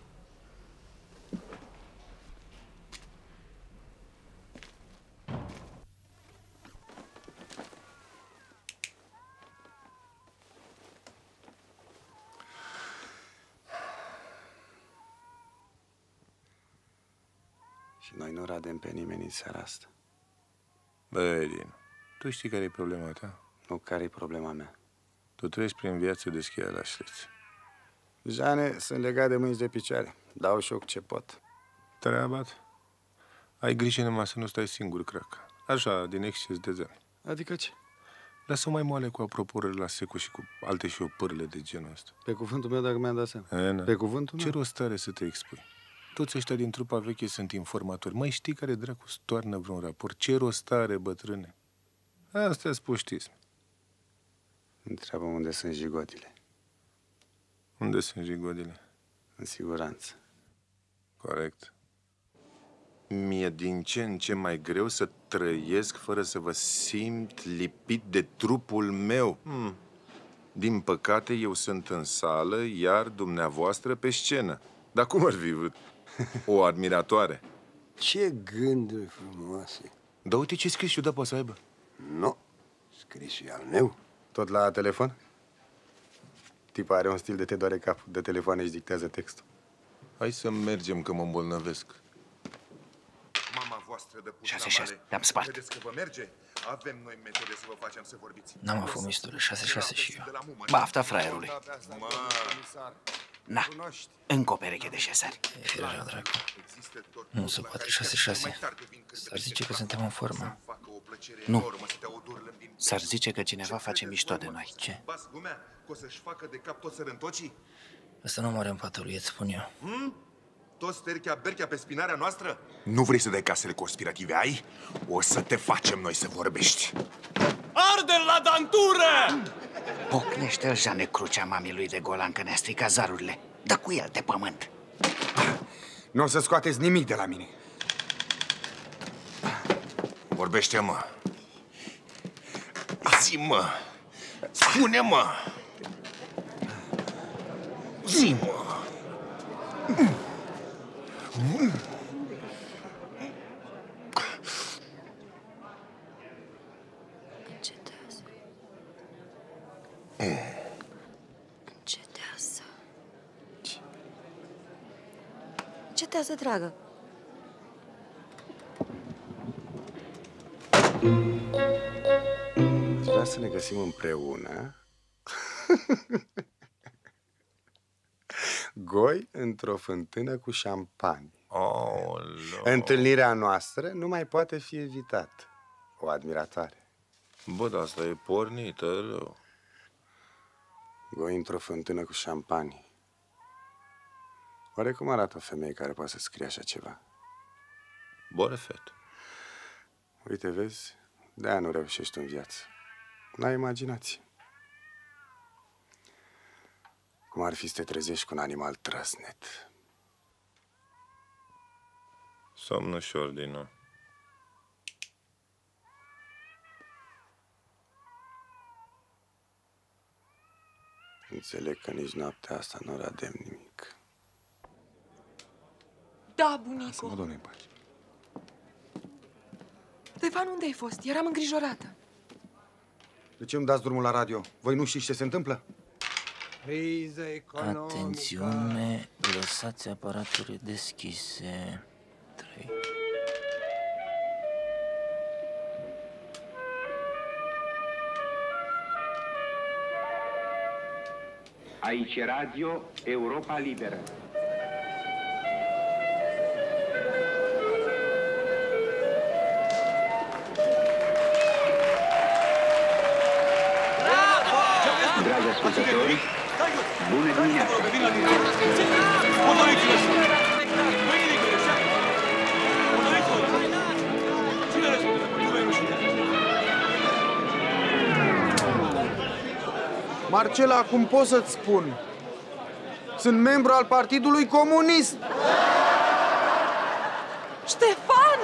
Și noi nu radem pe nimeni în seara asta. Bă, Edin, tu știi care e problema ta? Nu, care e problema mea? Tu treci prin viață de schia la șleț. Jane, sunt legat de mâini și de picioare. Dau șoc ce pot. Treaba ta? Ai grijă numai să nu stai singur, crac. Așa, din exces de zen. Adică ce? Lasă mai moale cu aproporări la secu și cu alte șopârle de genul ăsta. Pe cuvântul meu, dacă mi-am dat seama. Ena. Pe cuvântul meu? Ce rost are să te expui? Toți ăștia din trupa veche sunt informatori. Mai știi care dracu stoarnă vreun raport? Ce rost are, bătrâne? Astea-s puștism. Întreabă unde sunt jigodile. Unde sunt jigodile? În siguranță. Corect. Mi-e din ce în ce mai greu să trăiesc fără să vă simt lipit de trupul meu. Din păcate, eu sunt în sală, iar dumneavoastră pe scenă. Dar cum ar fi vrut? O admiratoare. Ce gânduri frumoase. Da, uite ce scris ciudat poate să aibă. Nu. Scrisul e al meu. Tot la telefon? Tipa are un stil de te doare capul. De telefoane și dictează textul. Hai să mergem, că mă îmbolnăvesc. Mama voastră de pușa mare. Te-am spart. Credeți că vă merge? Avem noi metode să vă facem să vorbiți. N-am aflat mistule, 6-6 și eu. Bafta fraierului. Na, încă o pereche de șesari. E firea, dracu. Nu se poate 6-6. S-ar zice că suntem în formă. Nu. S-ar zice că cineva face mișto de noi. Ce? O să-și facă de cap toți sărântocii? Ăsta nu moare în patul lui, îți spun eu. Toți terchea-berchea pe spinarea noastră? Nu vrei să dai casele conspirative, ai? O să te facem noi să vorbești. Arde-l la dantură! Pocnește-l, Jane, crucea mamii lui de Golan, că ne-a stricat zarurile. Dă cu el de pământ. Nu o să scoateți nimic de la mine. Vorbește-mă. Zi-mă. Spune-mă. Zi-mă. Încetează. Încetează. Încetează, dragă. Vrea să ne găsim împreună. Goi într-o fântână cu șampanie. Întâlnirea noastră nu mai poate fi evitată. O admiratoare. Bă, dar asta e pornită rău. Goi într-o fântână cu șampanie. Oare cum arată o femeie care poate să scrie așa ceva? Borefet. Uite, vezi, de-aia nu reușești în viață. N-ai imaginație. Cum ar fi să te trezești cu un animal trăsnet. Somn ușor din nou. Înțeleg că nici noaptea asta nu radem nimic. Da, bunico. Lasă-mă, doamne, în pace. Ștefan, unde ai fost? Eram îngrijorată. De ce îmi dați drumul la radio? Voi nu știți ce se întâmplă? Atențiune, lăsați aparaturile deschise. 3. Aici Radio Europa Liberă. Dragi ascultători, bună dimineața! Marcela, cum pot să-ți spun? Sunt membru al Partidului Comunist! Ștefan!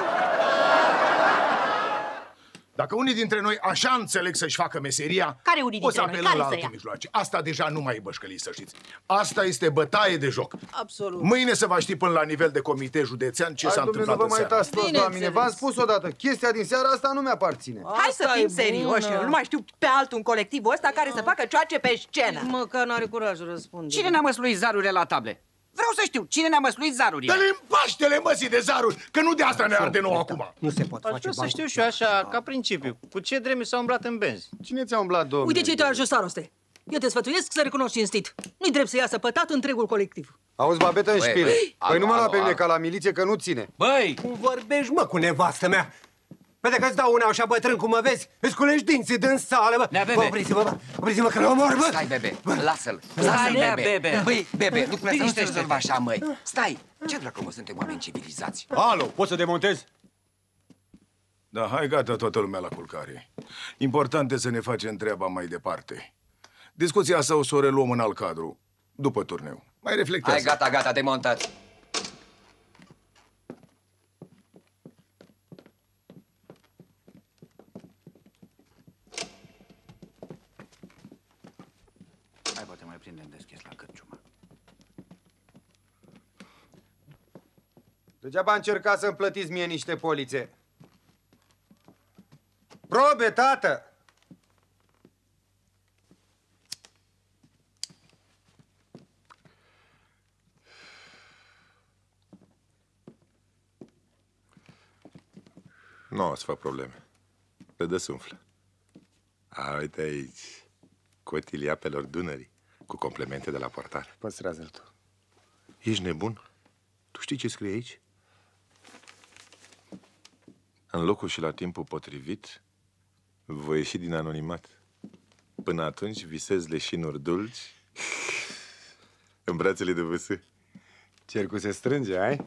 Dacă unii dintre noi așa înțeleg să-și facă meseria, Care unii o să dintre noi? apelăm Care la să alte ia? mijloace. Asta deja nu mai e bășcălit, să știți. Asta este bătaie de joc. Absolut. Mâine se va ști până la nivel de comitet județean ce s-a întâmplat Vă în mai seara. uitați toți la mine. V-am spus odată, chestia din seara asta nu mi-aparține. Hai să fim serioși. Nu mai știu pe altul în colectivul ăsta care să facă cioace pe scenă. Măcar n-are curaj să răspunde. Cine ne-a măsluit zarurile la table? Vreau să știu, cine ne-a măsluit zarurile? Dă-le în Paștele, măsii de zaruri, că nu de asta ne arde nouă acum. Nu se pot Aș vrea să știu și eu așa, ca principiu. Cu ce drept mi s-a umblat în benzi? Cine ți-a umblat, domnule? Uite ce te-a ajuns, staroste. Eu te sfătuiesc să recunoști cinstit. Nu-i drept să iasă pătat întregul colectiv. Auzi, babetă în Băi, șpilă. băi, Păi nu mă lua pe alo, mine alo. ca la miliție, că nu ține. Băi! Cum vorbești, mă, cu nevastă mea? Vede că-ți dau una așa bătrân cum mă vezi? Îți culești dinții din sală, bă! Nea, bebe. Bă, opriți-mă că l omor, bă! Stai, bebe, lasă-l. Lasă-l, Lasă-l, bebe. Băi, bebe, lucrurile nu se Liniștește-te. rezolvă așa, măi. Stai, ce dracu, mă, suntem oameni civilizați. Alo, poți să demontezi? Da, hai gata toată lumea la culcare. Important e să ne facem treaba mai departe. Discuția asta o să o reluăm în alt cadru, după turneu. Mai reflectează. Hai, gata, gata, demontat. Hai, poate mai prindem deschis la cărciumă. Degeaba încerca să-mi plătiți mie niște polițe. Probe, tată! Nu o să fac probleme. Le desumflă. A, uite aici. Cotilii apelor Dunării, cu complemente de la portare. Păstrează-l tu. Ești nebun? Tu știi ce scrie aici? În locul și la timpul potrivit, voi ieși din anonimat. Până atunci visez leșinuri dulci în brațele de văsă. Cercul se strânge, ai?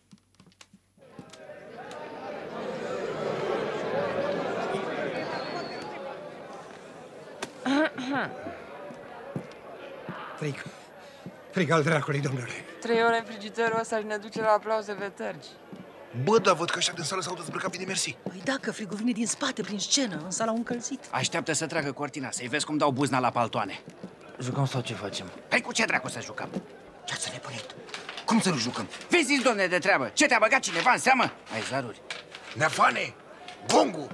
Frig. Frig al dracului, domnule. 3 ore în frigiderul ăsta și ne duce la aplauze vetergi. Bă, dar văd că ăștia din sală s-au dezbrăcat bine, mersi. Păi dacă frigul vine din spate, prin scenă, în sala încălzit. Așteaptă să tragă cortina, să-i vezi cum dau buzna la paltoane. Jucăm sau ce facem? Păi cu ce dracu să jucăm? Ce-ați nebunit? Cum să nu jucăm? Vezi, domne, de treabă. Ce te-a băgat cineva în seamă? Ai zaruri. Neafane! Gongu!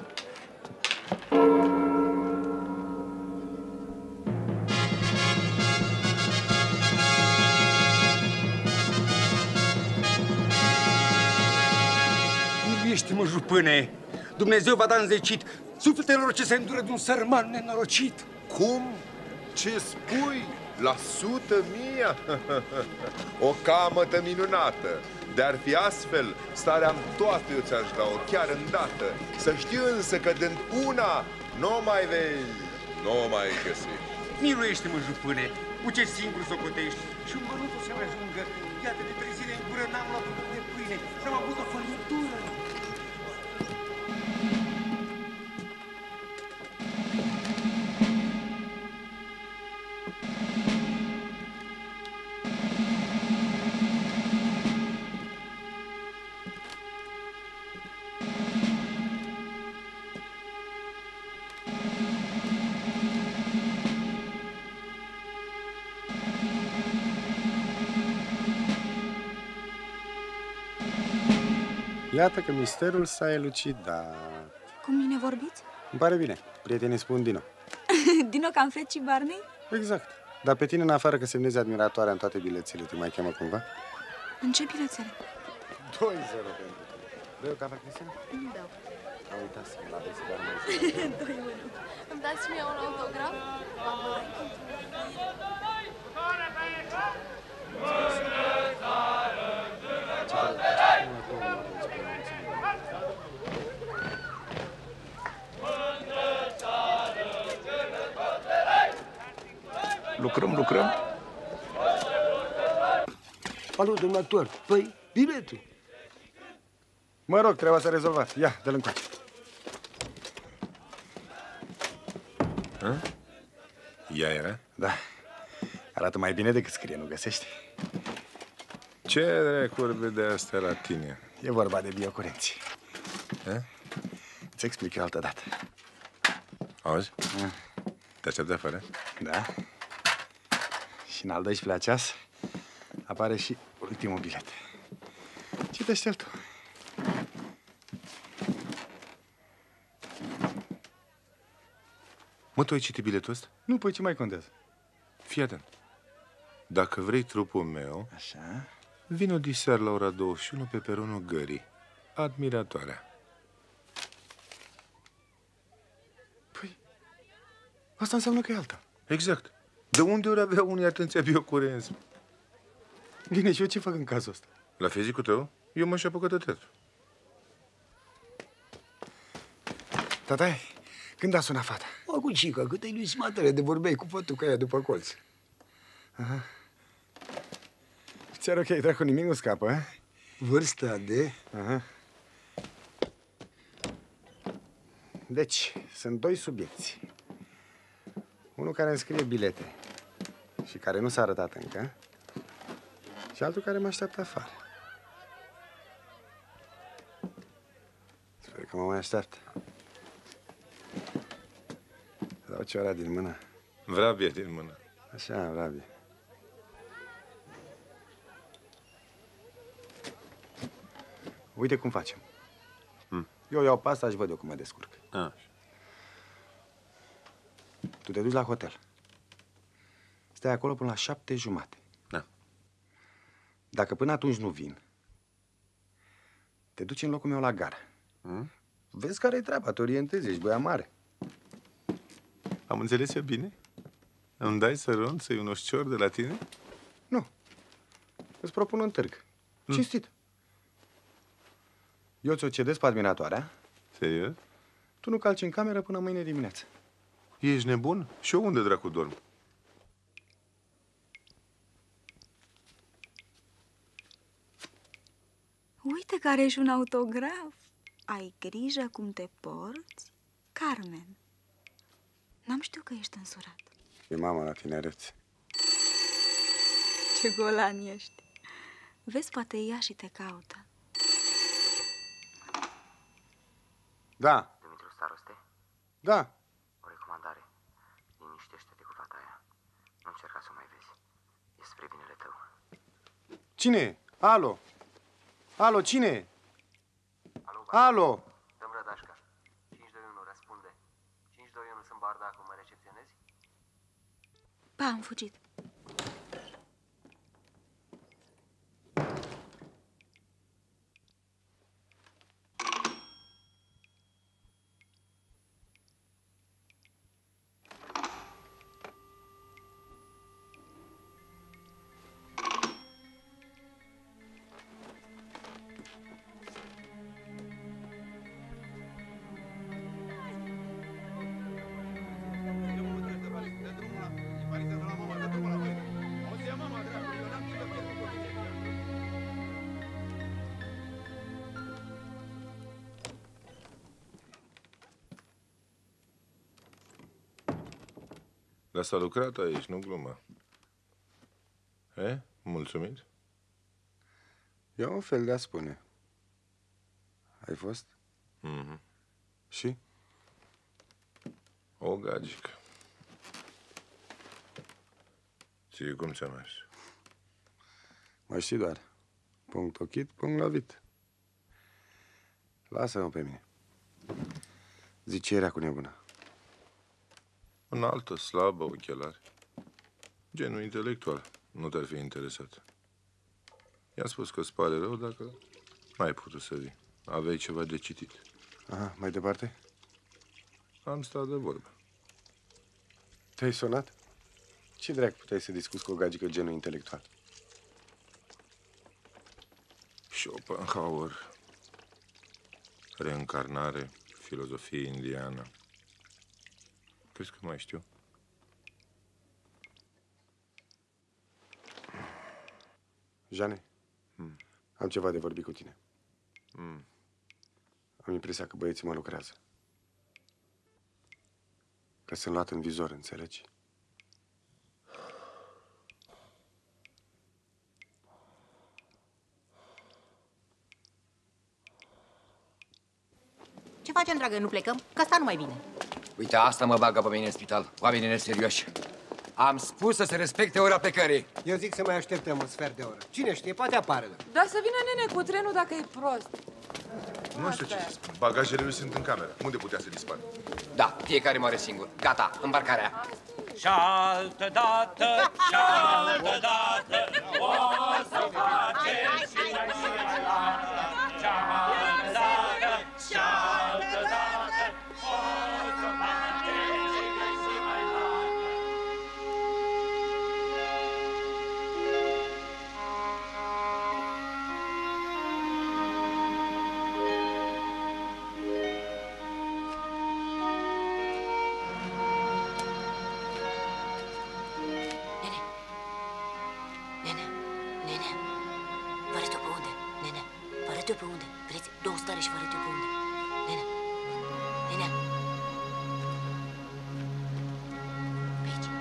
Ești-mă, jupâne! Dumnezeu va da înzecit sufletelor ce se îndură de un sărman nenorocit. Cum? Ce spui? La 100.000? O camătă minunată! De-ar fi astfel, starea-mi toată eu ți-aș da-o, chiar îndată. Să știu însă că dând una, nu mai vezi, nu mai găsești. Miluiește-mă, jupâne! Cu ce singur s-o cotești? Și un bănuț o să-mi ajungă. Iată, de 3 zile în gură n-am luat un de pâine. S-am avut o fălitură. Iată că misterul s-a elucidat. Cu mine vorbiți? Îmi pare bine. Prietenii spun Dino. Dino ca în Fred și Barney? Exact. Dar pe tine, în afară că semnezi admiratoarea în toate bilețele, te mai cheamă cumva? În ce bilețele? 2-0 pentru tine. Vrei o cafea, Cristina? Nu dau. Am uitat să mă lavezi, dar mai Îmi dați și mie un autograf? Lucrăm. Alo, domnul actor, păi, biletul. Mă rog, treaba s-a rezolvat. Ia, dă-l încoace. Ea era? Da. Arată mai bine decât scrie, nu găsești? Ce dracu de astea la tine? E vorba de biocurenții. Îți explic eu altă dată. Auzi? Te aștept de afară? Da. Și în al 12-lea ceas apare și ultimul bilet. Citește-l tu. Mă, tu ai citit biletul ăsta? Nu, păi ce mai contează? Fii atent. Dacă vrei trupul meu, așa, vin o diseară la ora 21 pe peronul Gării. Admiratoarea. Păi, asta înseamnă că e alta. Exact. De unde ori avea unii atâția biocurenți? Bine, și eu ce fac în cazul ăsta? La fizicul tău, eu mă și apucă de teatru. Tatai, când a sunat fata? Acum, cica, cât ai lui smatele de vorbeai cu fătuca aia după colț. Aha. Ți-ar ok, dracu, nimic nu scapă, eh? Vârsta de... Aha. Deci, sunt doi subiecti. Unul care îmi scrie bilete și care nu s-a arătat încă, și altul care mă așteaptă afară. Sper că mă mai așteaptă. Dau cioara din mână. Vrabie din mână. Așa, vrabie. Uite cum facem. Eu iau pasta și văd eu cum mă descurc. Tu te duci la hotel. Stai acolo până la 7:30. Da. Dacă până atunci nu vin, te duci în locul meu la gară. Vezi care e treaba, te orientezi, ești băiat mare. Am înțeles eu bine? Îmi dai să rond, să-i un oșcior de la tine? Nu. Îți propun un târg. Cinstit. Eu ți-o cedez pe admiratoarea. Serios? Tu nu calci în cameră până mâine dimineață. Ești nebun? Și eu unde dracu dorm? Uite care ești un autograf. Ai grijă cum te porți, Carmen. N-am știut că ești însurat. E mama la tinerețe. Ce golan ești. Vezi, poate ea și te caută. Da. Dumitru Staroste? Da. O recomandare. Liniștește-te cu fata aia. Nu încerca să o mai vezi. E spre binele tău. Cine e? Alo? Alo, cine e? Alo? Dăm Rădașca. 521 răspunde. 521 sunt bardacul, mă recepționezi? Pa, am fugit. Dar s-a lucrat aici, nu glumă. Mulțumit? E un fel de a spune. Ai fost? Și? O gagică. Ție cum ți-a mers? Mă știi doar. Punct ochit, punct lovit. Lasă-mă pe mine. Zici ce era cu nebuna. Înaltă, slabă, ochelari. Genul intelectual. Nu te-ar fi interesat. I-am spus că îți pare rău dacă n-ai putut să vii. Aveai ceva de citit. Aha, mai departe? Am stat de vorbă. Te-ai sunat? Ce dracu puteai să discuți cu o gagică genul intelectual? Schopenhauer, reîncarnare, filozofie indiană. Crezi că mai știu? Jane, am ceva de vorbit cu tine. Am impresia că băieții mă lucrează. Că sunt luat în vizor, înțelegi? Ce facem, dragă? Nu plecăm? Că asta nu mai vine. Uite, asta mă bagă pe mine în spital. Oamenii neserioși. Am spus să se respecte ora plecării. Eu zic să mai așteptăm un sfert de oră. Cine știe, poate apare. Dar să vină nene cu trenul dacă e prost. Nu știu ce să spun. Bagajele lui sunt în cameră. Unde putea să dispară? Da, fiecare moare singur. Gata, îmbarcarea. Și altă dată, și altă dată, o să facem și mai dată. Și altă dată, și altă dată, o să facem și mai dată. Nene, vă arăt eu pe unde. Nene, vă arăt eu pe unde. Vreți 2 stare și vă arăt eu pe unde. Nene, nene. Pe aici.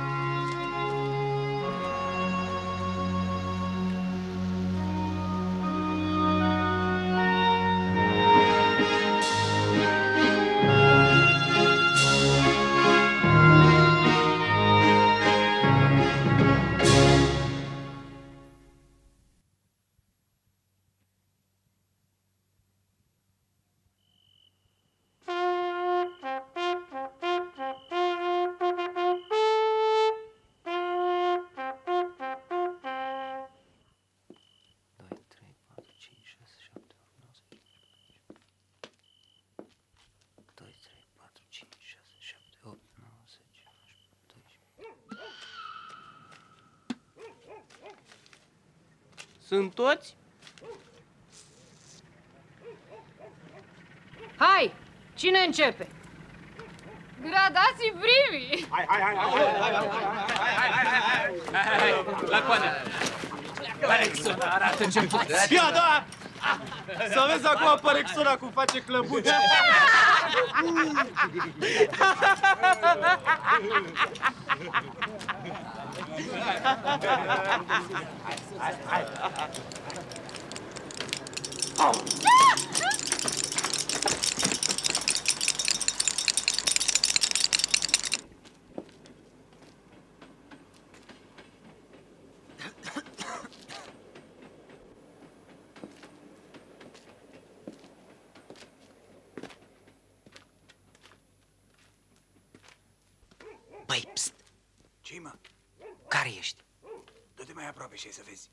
Sunt toți? Hai! Cine începe? Gradații primii! Hai, la coadă! Parexona arată ce faci! Ia, da! Să vezi acum Parexona cum face clăbuci! Băi, pst! Ce-i, mă? Care ești? Du-te mai aproape și să vezi.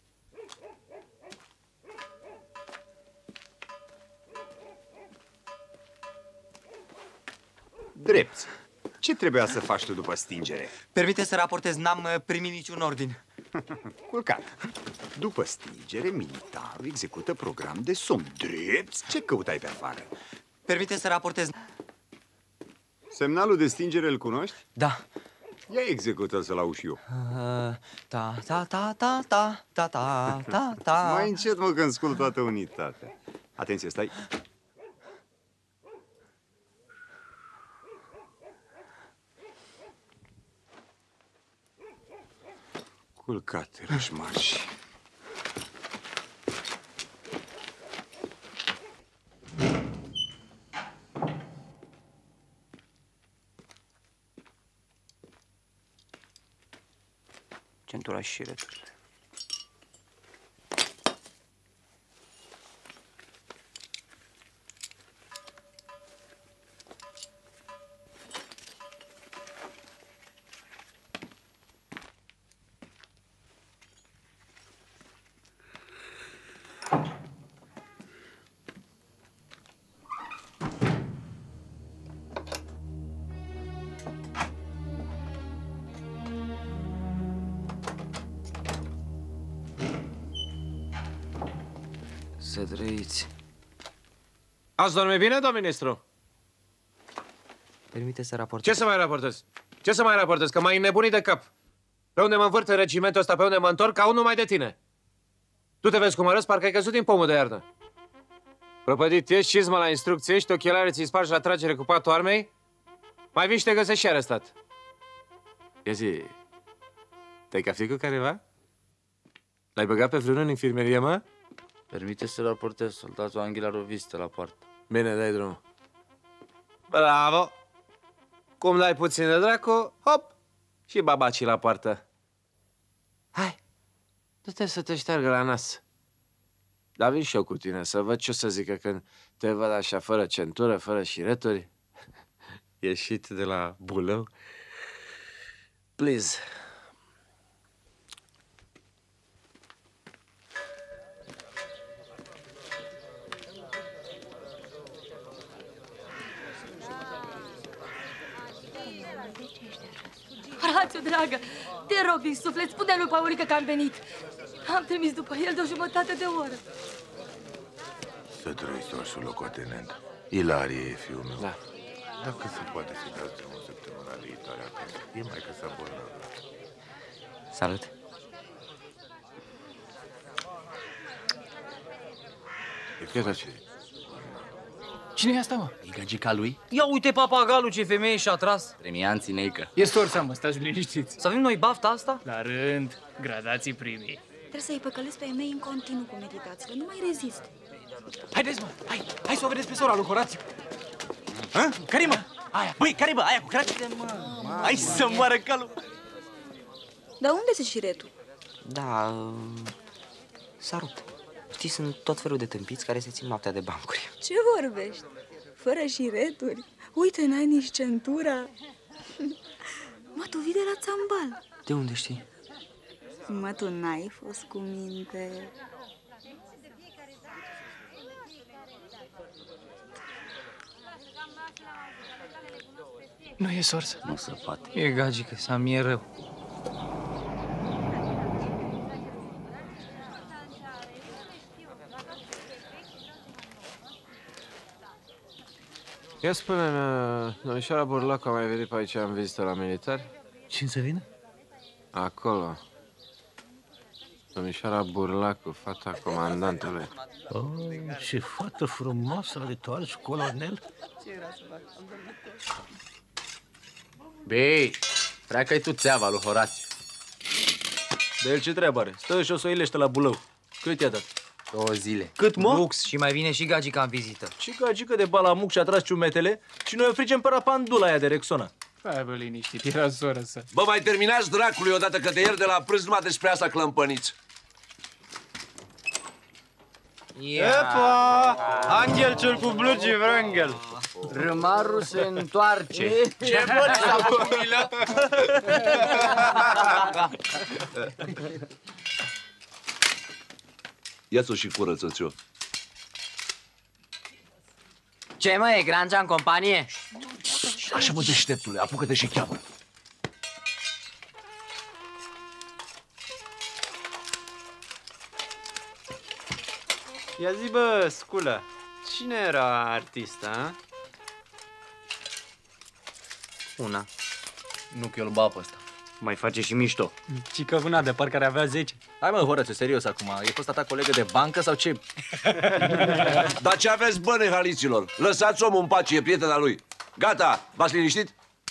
Drept. Ce trebuia să faci tu după stingere? Permite să raportez, n-am primit niciun ordin. Culcat. După stingere, militarul execută program de somn. Drept? Ce căutai pe afară? Permite să raportez. Semnalul de stingere îl cunoști? Da. Ia execută să-l au și eu. Ta. Mai încet, mă, când scul toată unitatea. Atenție, stai. Culcate, rășmași. Centura și șireturile. Să trăiți. Ați dormit bine, domn ministru? Permite să raportez. Ce să mai raportez? Ce să mai raportez? Că m-ai înnebunit de cap. Pe unde mă învârt în regimentul ăsta, pe unde mă întorc, ca unul mai de tine. Tu te vezi cum arăți, parcă ai căzut din pomul de iarnă. Prăpădit ești, cizmă la instrucție, ești, ochelare ți-i spargi la tragere cu patul armei, mai vii și te găsești și arestat. Ia zi, te-ai caftit cu careva? L-ai băgat pe vreunul în infirmerie, mă? Permite să raportez, soldatul Anghela o vizită la poartă. Bine, dai drumul. Bravo! Cum dai puțin de dracu, hop, și babacii la poartă. Hai, du-te să te șteargă la nas. Dar vin și eu cu tine să văd ce o să zică când te văd așa, fără centură, fără șireturi, ieșit de la Bulău. Please. Horațiu, dragă, te rog din suflet, spune lui Paurică că am venit. Am trimis după el de o jumătate de oră. Să trăiți, doarsul locotenent. Ilarie e fiul meu. Da. Dacă se poate să-i dați o săptămână viitoare acasă. E mai că s-a bolnavă. Salut. Ce faci? Cine e asta, mă? E gagica lui? Ia uite papagalul ce femeie și-a tras. Premianții neică. E sorța, mă, stați liniștiți. Să avem noi bafta asta? La rând, gradații primii. Trebuie să-i păcălesc pe ei mei în continuu cu meditațiile. Nu mai rezist. Haideți, mă! Hai să o vedeți pe sora lui Horațiu! Hă? Care-i, mă? Aia! Băi, care-i, mă? Aia cu craciile, mă! Hai să moară calul! Dar unde se șiretul? Da, s-a rupt. Știi, sunt tot felul de tâmpiți care se țin noaptea de bancuri. Ce vorbești? Fără șireturi? Uite, n-ai nici centura. Mă, tu vii de la țambal. De unde știi? Mă, tu n-ai fost cu minte. Nu e sorță. Nu se poate. E gagică, să mi-e rău. Ia spune-mi, domnișoara Burlacu a mai venit pe aici în vizită la militari? Cine să vină? Acolo. Domnișoara Burlacu, fata comandantului. Oh, ce fată frumoasă are tu alți colonel. Băi, freacă-i tu țeava lui Horațiu. De el ce treabă are? Stă și o să o ilește la Bulău. Cât i-a dat? 2 zile. Cât, mă? Lux, și mai vine și gagica în vizită. Ce gagică de balamuc și-a tras ciumetele și noi o frigem pe rapandula aia de Rexona. Hai, bă, liniștit, era soră să... Bă, mai terminați dracului odată, că de ieri de la prânz numai despre asta clămpăniți. Epa! Angel cel cu blugi vrangel. Râmarul se întoarce. Ce bă, s-a făcut milă? Ia-ți-o și curăță-ți-o. Ce, mă, e Grancea în companie? Așa, mă, deșteptule, apucă-te și cheamă. Ia zi, bă, Sculă, cine era artista, a? Una. Nu că eu-l bap ăsta. Mai face și mișto. Cică vâna de parcă ar avea 10. Hai, mă, Horațiu, serios acum. E fost a ta colegă de bancă sau ce? Dar ce aveți, bă, nehaliților? Lăsați omul în pace, e prietena lui. Gata, v-ați liniștit?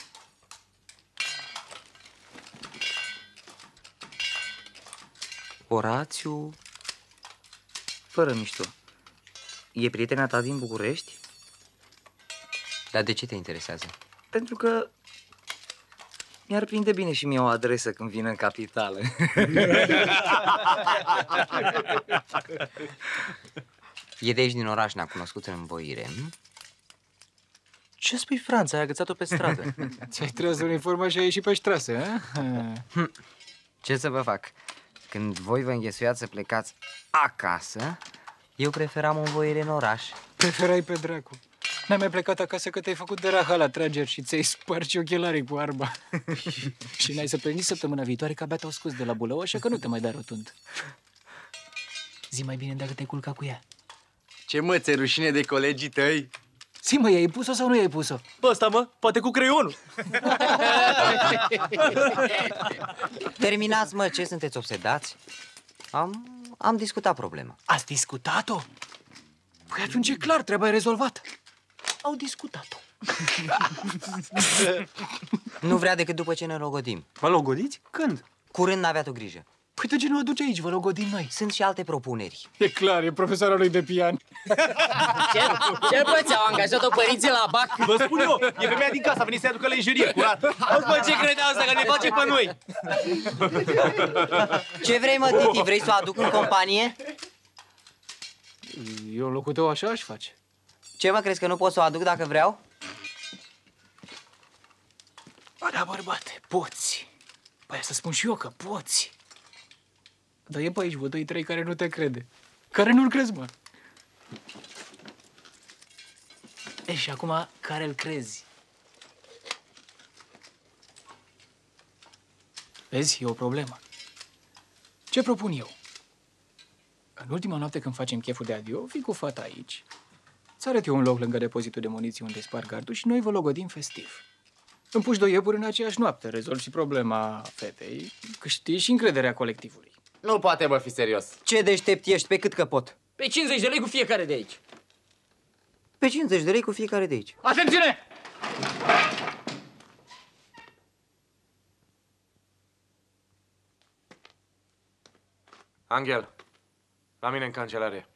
Horațiu... Fără mișto. E prietena ta din București? Dar de ce te interesează? Pentru că mi-ar prinde bine și mie o adresă când vin în capitală. E de aici din oraș, ne-a cunoscut în învoire, nu? Ce spui, Franța? Ai agățat-o pe stradă. Ți-ai tras uniforma și ai ieșit pe ștrasă, a? Ce să vă fac? Când voi vă înghesuiați să plecați acasă, eu preferam o învoire în oraș. Preferai pe dracu. N-ai mai plecat acasă că te-ai făcut de raha la trageri și ți-ai spart și ochelarii cu arba. Și n-ai să pleci săptămâna viitoare, că abia te-au scos de la Bulău, așa că nu te mai dai rotund. Zi mai bine dacă te-ai culcat cu ea. Ce mă, ți-e rușine de colegii tăi? Zi, mă, i-ai pus-o sau nu i-ai pus-o? Pe ăsta, mă, poate cu creionul. Terminați, mă, ce sunteți obsedați? Am discutat problema. Ați discutat-o? Păi atunci e clar, treaba e rezolvată. Au discutat-o. Nu vrea decât după ce ne logodim. Vă logodiți? Când? Curând n-avea tu grijă. Păi de ce nu aduce aici? Vă logodim noi. Sunt și alte propuneri. E clar, e profesoara lui de pian. Ce bă, ți-au angajat-o părinții la BAC? Vă spun eu, e femeia din casă, a venit să-i aducă lenjerie curată. Auzi, mă, ce credea asta, că ne face pe noi? Ce vrei, mă, Titi? Vrei să o aduc în companie? Eu în locul tău așa aș face. Ce, mă, crezi că nu pot să o aduc dacă vreau? Ba da, bărbate, poți. Păi să spun și eu că poți. Dar e pe aici, vă 2-3 care nu te crede. Care nu-l crezi, mă? E, și acum, care îl crezi? Vezi, e o problemă. Ce propun eu? În ultima noapte când facem cheful de adio, fii cu fata aici. Ți arăt eu un loc lângă depozitul de muniții unde spar gardul și noi vă logodim festiv. Împuși 2 iepuri în aceeași noapte, rezolvi și problema fetei, câștigi și încrederea colectivului. Nu poate, bă, fi serios. Ce deștept ești, pe cât că pot? Pe 50 de lei cu fiecare de aici. Pe 50 de lei cu fiecare de aici. Atențiune! Angel, la mine în cancelarie.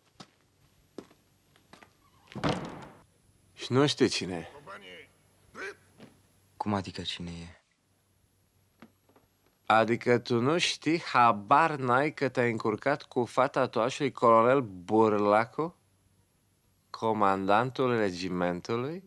Și nu știi cine e. Cum adică cine e? Adică tu nu știi, habar n-ai că te-ai încurcat cu fata toașului colonel Burlacu? Comandantul regimentului?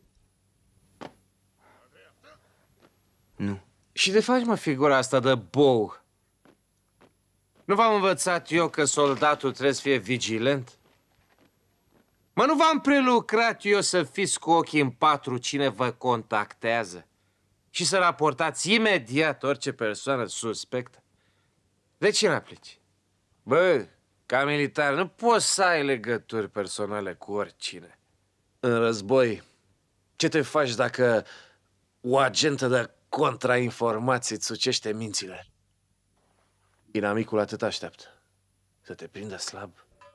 Nu. Și de faci, mă, figura asta de bou? Nu v-am învățat eu că soldatul trebuie să fie vigilent? Mă, nu v-am prelucrat eu să fiți cu ochii în patru cine vă contactează și să raportați imediat orice persoană suspectă? De ce n-aplici? Bă, ca militar nu poți să ai legături personale cu oricine. În război, ce te faci dacă o agentă de contrainformații îți sucește mințile? Inamicul atât așteaptă. Să te prindă slab.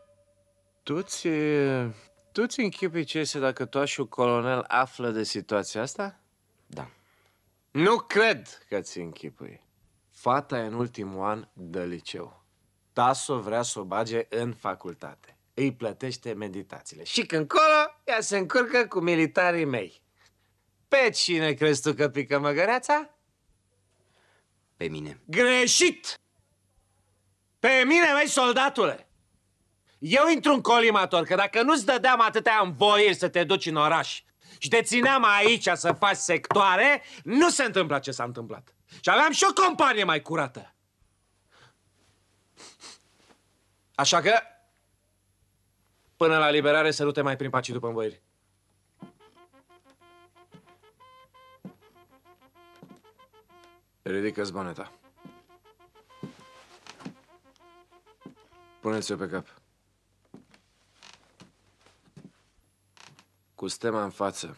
Tu-ți închipui ce este dacă toașul colonel află de situația asta? Da. Nu cred că ți închipui. Fata e în ultimul an de liceu. Taso vrea să o bage în facultate. Îi plătește meditațiile. Și când colo, ea se încurcă cu militarii mei. Pe cine crezi tu că pică măgăreața? Pe mine. Greșit! Pe mine, măi, soldatule! Eu intru în colimator, că dacă nu-ți dădeam atâtea învoiri să te duci în oraș și te țineam aici să faci sectoare, nu se întâmplă ce s-a întâmplat. Și aveam și o companie mai curată. Așa că, până la liberare, să nu te mai plimbi paci după învoiri. Ridică-ți boneta. Puneți-o pe cap. Cu stema în față.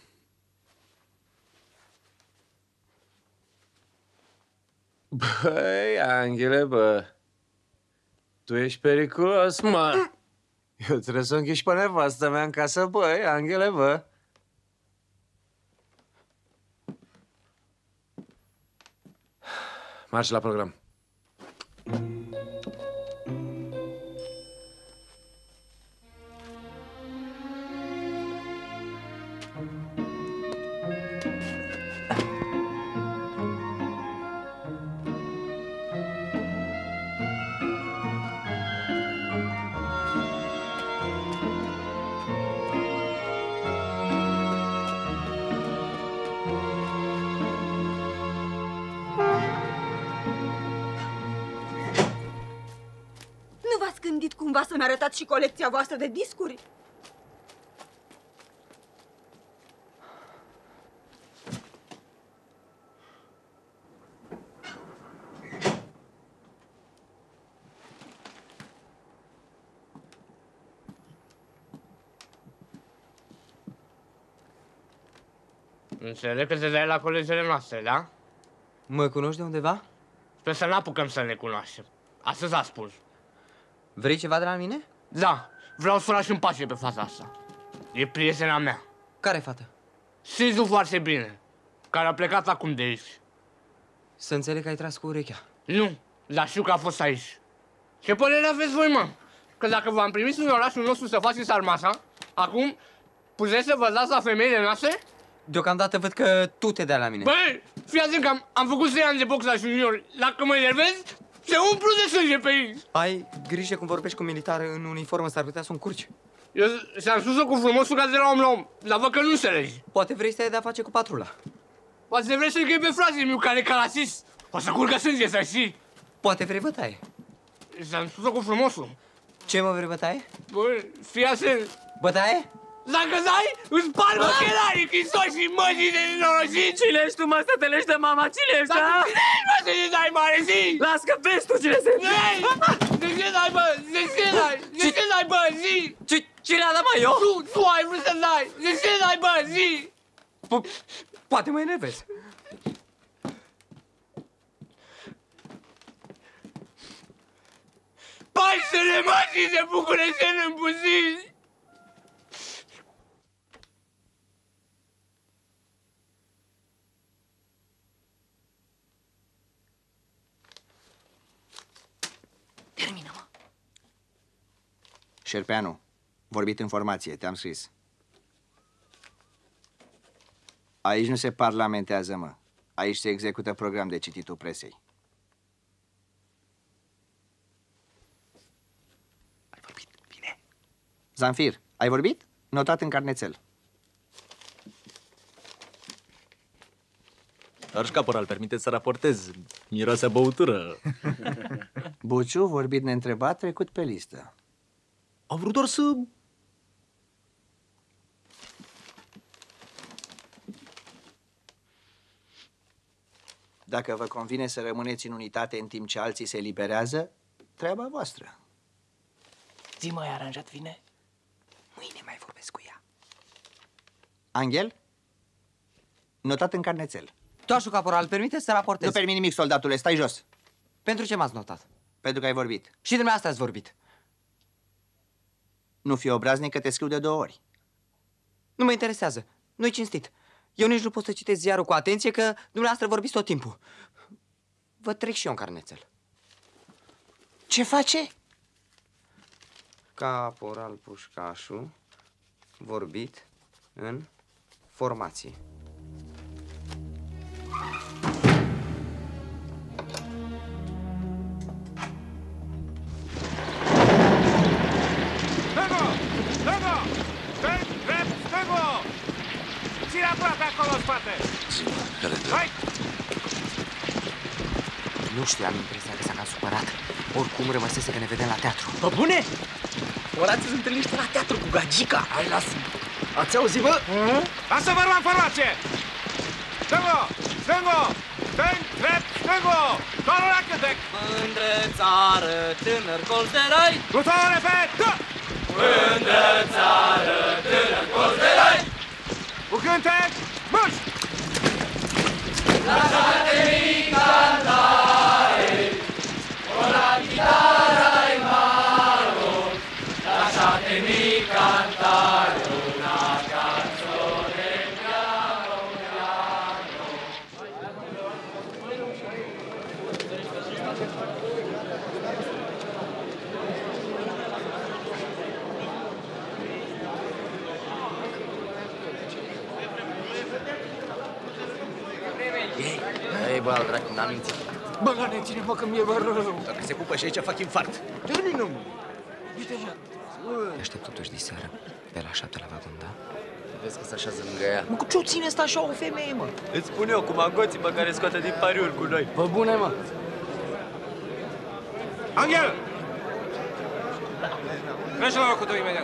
Băi, Anghele, bă. Tu ești periculos, mă. Eu trebuie să închiși pe nevastă mea în casă, băi, Anghele, bă. Marș la program. Nu v-ați gândit cumva să-mi arătați și colecția voastră de discuri? Înțeleg că te dai la colegele noastre, da? Mă cunoști de undeva? Sper să n-apucăm să ne cunoaștem. Astăzi a spus. Vrei ceva de la mine? Da, vreau să o lași în pace pe fata asta. E prietena mea. Care fată? Știți foarte bine, care a plecat acum de aici. Să înțeleg că ai tras cu urechea. Nu, dar știu că a fost aici. Ce părere aveți voi, mă? Că dacă v-am primit în orașul nostru să faceți armata, acum puteți să vă dați la femeile noastre? Deocamdată văd că tu te dai la mine. Băi, fii atent că am făcut 3 ani de box la junior. Dacă mă enervezi, se umplu de sânge pe aici. Ai grijă cum vorbești cu militar în uniformă, s-ar putea să încurci. Eu ți-am spus-o cu frumosul ca de la om la om, dar văd că nu înțelegi. Poate vrei să ai de-a face cu patrula. Poate vrei să-l ghei pe fratele meu care e calasist. O să curgă sânge, să știi. Poate vrei bătaie. Ți-am spus-o cu frumosul. Ce mă vrei bătaie? Băi, fii atent. Bătaie? Dacă dai, îți sparg ochelarii, închisoși și mășii de nenorocit. Cine ești tu, mă, să te lești de mama? Cine ești, da? Dar cine ești, mă, să ne dai mare, zi? Las că vezi tu cine se... De ce dai, bă? De ce dai? De ce dai, bă, zi? Cine a dat, mă, eu? Tu ai vrut să dai. De ce dai, bă, zi? Poate mă enervezi. Paștele mășii se bucurești în buziți. Termină-mă. Șerpeanu, vorbit în formație, te-am scris. Aici nu se parlamentează, mă. Aici se execută program de cititul presei. Ai vorbit, bine. Zanfir, ai vorbit? Notat în carnețel. Arș caporal, permiteți să raportez. Miroase a băutură. Buciu, vorbit neîntrebat, trecut pe listă. Au vrut doar să... Dacă vă convine să rămâneți în unitate în timp ce alții se eliberează, treaba voastră. Zi, mai aranjat vine? Mâine mai vorbesc cu ea. Angel? Notat în carnețel. Toașul caporal, permiteți să raportez? Nu permit nimic, soldatule, stai jos. Pentru ce m-ați notat? Pentru că ai vorbit. Și dumneavoastră ați vorbit. Nu fi obraznic că te scriu de 2 ori. Nu mă interesează. Nu-i cinstit. Eu nici nu pot să citesc ziarul cu atenție, că dumneavoastră vorbiți tot timpul. Vă trec și eu în carnețel. Ce face? Caporal Pușcașu, vorbit în formație. Stângo! Stângo! Drept, stângo! Ține aproape acolo în spate! Hai! Nu știu, am impresia că s-a cam supărat. Oricum rămăsese că ne vedem la teatru. Bă, bune! Orați-ți întâlniște la teatru cu gagica. Hai, lasă! Ați auzit, bă? Lasă-vă la informație! Stângo! Stângo! Stâng, drept, stângo! Doar la cântec! Mândră țară, tânăr colț de rai! Cu tot repet! Da! Mândră țară, tânăr colț de rai! Cu cântec, marș! Lasă-te mic cantare, o la chitară-i maro, lasă-te mic cantare, una canzone piano piano. Ei, bă, al dracu, n-am mințit. Bă, la ne ține, mă, că mi-e rău. Dacă se pupă și aici, fac infart. Termină-mă. Uite-mă. Te aștept totuși diseară, pe la 7 la vagon, da? Vezi că se așează lângă ea. Mă, cu ce o ține asta așa o femeie, mă? Îți spun eu, cu magoții pe care scoate din pariuri cu noi. Bă, bune, mă. Angel! Treci la locul tău imediat.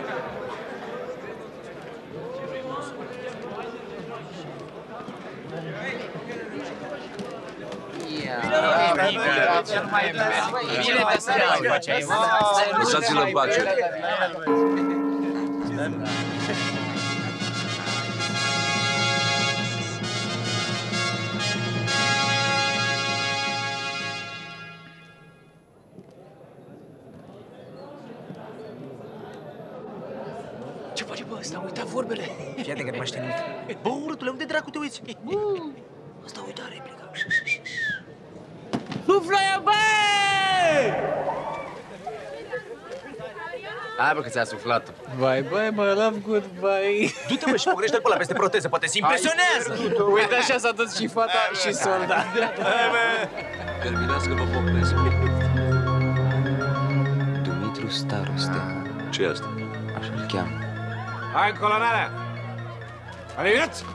Lăsați-l în pace. bă, ăsta, am uitat vorbele. Fii atent că nu mai știi nimic. Bă, urâtule, unde dracu te uiți? Bă, ăsta uita replica. Suflă ea, băi! Hai, bă, că ți-a suflat. Bye, bye, my love, goodbye. Du-te, mă, și pogrește-l pe ăla peste proteză, poate se impresionează! Uite, așa s-a dus și fata și solda. Hai, bă! Terminați că vă pocnesc. Dumitru Staroste. Ce e asta? Așa-l cheamă. Hai, colonarea! Alineați!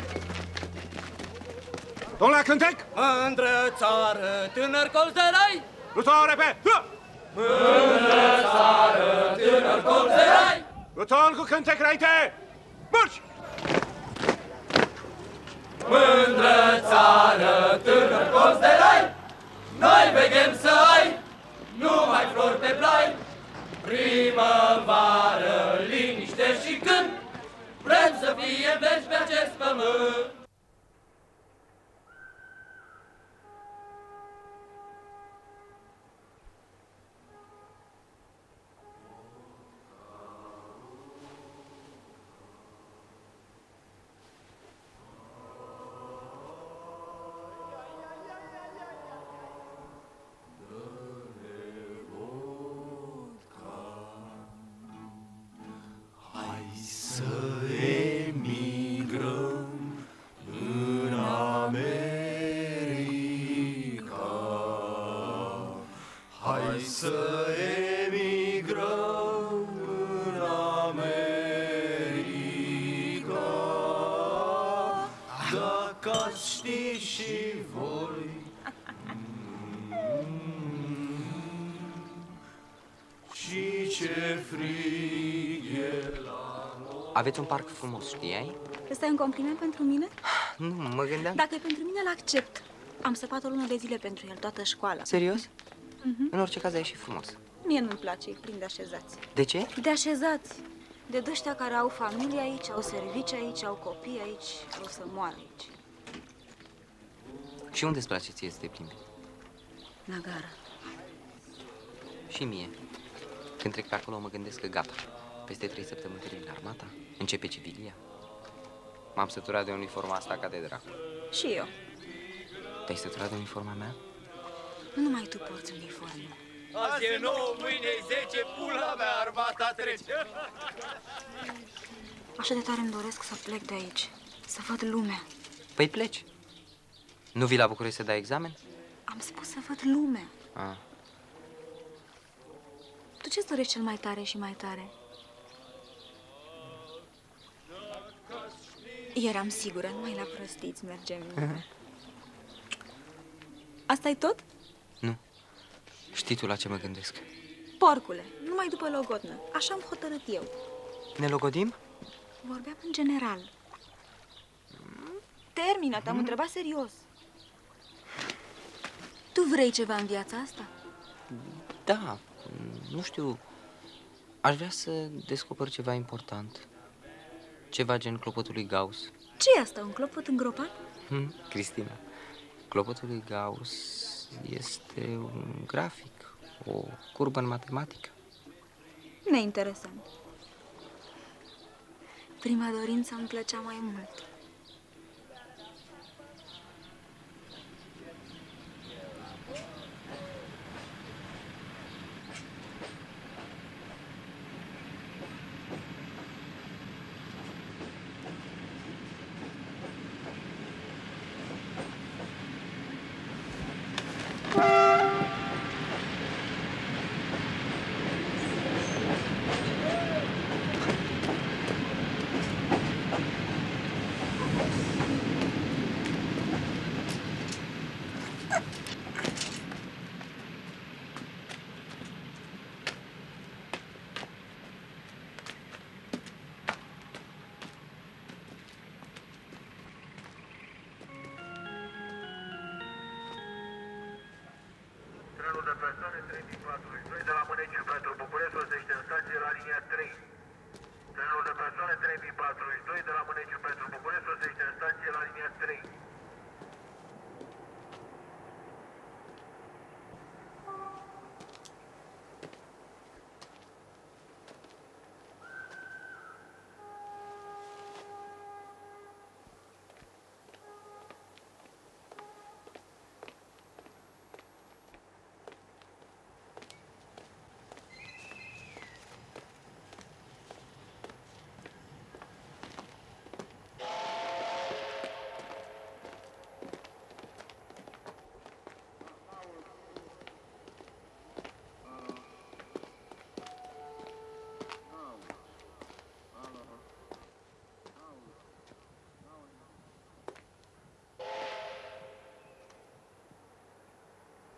Domnule Cântec! Mândră țară, tânăr colț de rai! Pluton, repede! Mândră țară, tânăr colț de rai! Pluton cu cântec înainte! Marș! Mândră țară, tânăr colț de rai! Noi veghem să ai numai flori pe plai! Primăvară, liniște și cânt, vrem să fie veci pe acest pământ! Aveți un parc frumos, știai? Ăsta e un compliment pentru mine? Nu, mă gândeam... Dacă e pentru mine, îl accept. Am săpat o lună de zile pentru el, toată școala. Serios? În orice caz, a ieșit frumos. Mie nu-mi place, e plin de așezați. De ce? De așezați. De ăștia care au familie aici, au servicii aici, au copii aici, o să moară aici. Și unde îți place ție să te plimbi? La gară. Și mie. Când trec pe acolo, mă gândesc că gata. Peste 3 săptămâni termin armata, începe civilia. M-am săturat de uniforma asta ca de dracu. Și eu. Te-ai săturat de uniforma mea? Nu numai tu porți uniformă. Azi e 9, mâine e 10, pula mea, armata trece! Așa de tare îmi doresc să plec de aici, să văd lumea. Păi pleci. Nu vii la București să dai examen? Am spus să văd lumea. Ah. Tu ce-ți dorești cel mai tare și mai tare? Eram sigură, numai la prostiți mergem. Asta-i tot? Nu. Știi tu la ce mă gândesc? Porcule, numai după logodnă. Așa am hotărât eu. Ne logodim? Vorbeam în general. Termină, te-am întrebat serios. Tu vrei ceva în viața asta? Da, nu știu. Aș vrea să descoper ceva important. Ceva gen clopotul lui Gauss. Ce-i asta, un clopot îngropat? Cristina, clopotul lui Gauss este un grafic, o curbă în matematică. Neinteresant. Prima dorință îmi plăcea mai mult.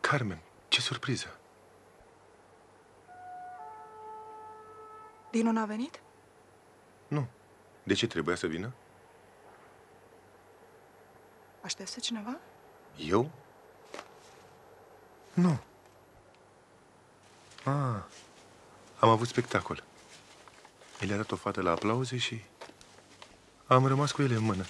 Carmen, ce surpriză! Dinu n-a venit? Nu. De ce trebuia să vină? Aștepți cineva? Eu? Nu. Ah, am avut spectacol. El a dat o fată la aplauze și am rămas cu ele în mână.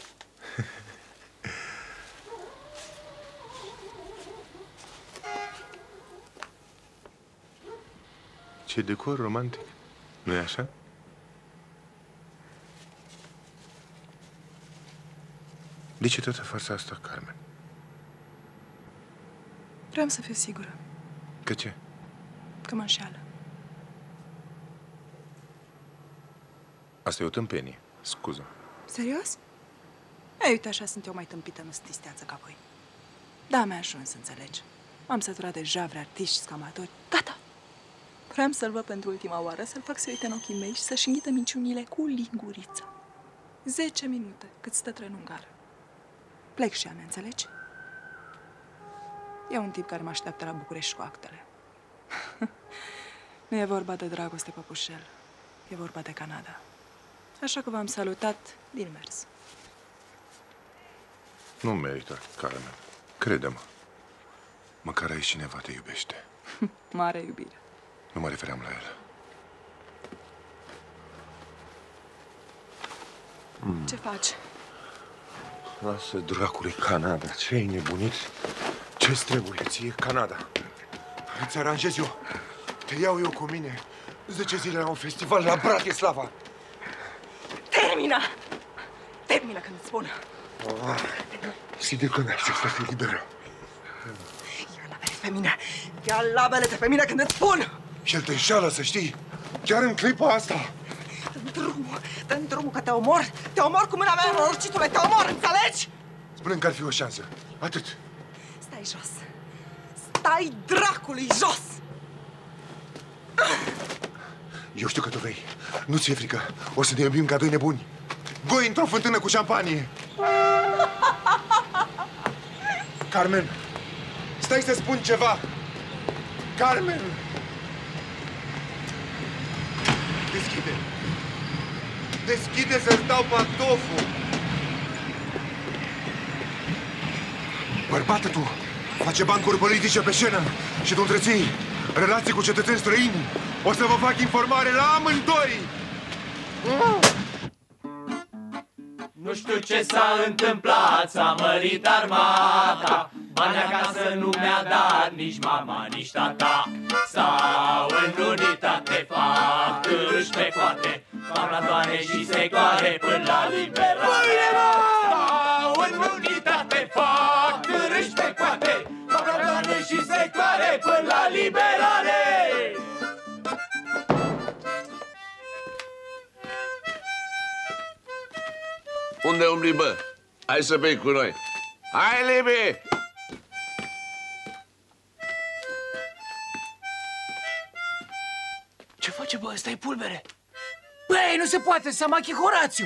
Ce decor romantic, nu-i așa? De ce toată farsa asta, Carmen? Vreau să fiu sigură Că ce? că mă înșeală. Asta e o tâmpenie. Scuză. Serios? Ei, uite, așa sunt eu mai tâmpită, nu sunt isteață ca voi. Da, mi-a ajuns, înțelegi. M-am săturat de javre, artiști, scamatori. Gata! Vreau să-l văd pentru ultima oară, să-l fac să uite în ochii mei și să-și înghită minciunile cu linguriță. 10 minute, cât stă trenul în gară. Plec și ea, înțelegi? E un tip care mă așteaptă la București cu actele. Nu e vorba de dragoste, păpușel. E vorba de Canada. Așa că v-am salutat din mers. Nu merită, Carmen. Crede-mă. Măcar aici cineva te iubește. Mare iubire. Nu mă refeream la el. Ce faci? Lasă dracului Canada. Ce-ai nebunit? Ce-ți trebuie ție, Canada? Îți aranjez eu. Te iau eu cu mine 10 zile la un festival la Bratislava. Termina! Termina când îți spun. Sigur că n-ai sex să fii liberă. Ia labele pe mine! Ia labele pe mine când îți spun! Și el te înșală, să știi. Chiar în clipa asta. Dă-mi drumul că te omor! Te omor cu mâna mea, norocitule! Te omor, înțelegi? Spune-mi că ar fi o șansă. Atât. Stai jos! Stai dracului jos! Eu știu că tu vrei. Nu ți-e frică. O să ne iubim ca doi nebuni. Goi într-o fântână cu șampanie. Carmen, stai să spun ceva. Carmen! Deschide. Deschide să-ți dau pantoful. Bărbată tu, face bancuri politice pe scenă și tu întreții relații cu cetățeni străini. O să vă fac informare la amândoi! Nu știu ce s-a întâmplat, s-a mărit armata. Bani acasă nu mi-a dat nici mama, nici tata. S-au în unitate, fac târși pe coate, calculatoare și secoare până la liberare. S-au în unitate, fac târși pe coate, calculatoare și secoare până la liberare. Unde umbli, bă? Hai să bei cu noi. Hai, Libi! Ce face, bă? Ăsta e pulbere. Băi, nu se poate, s-a machi Horațiu.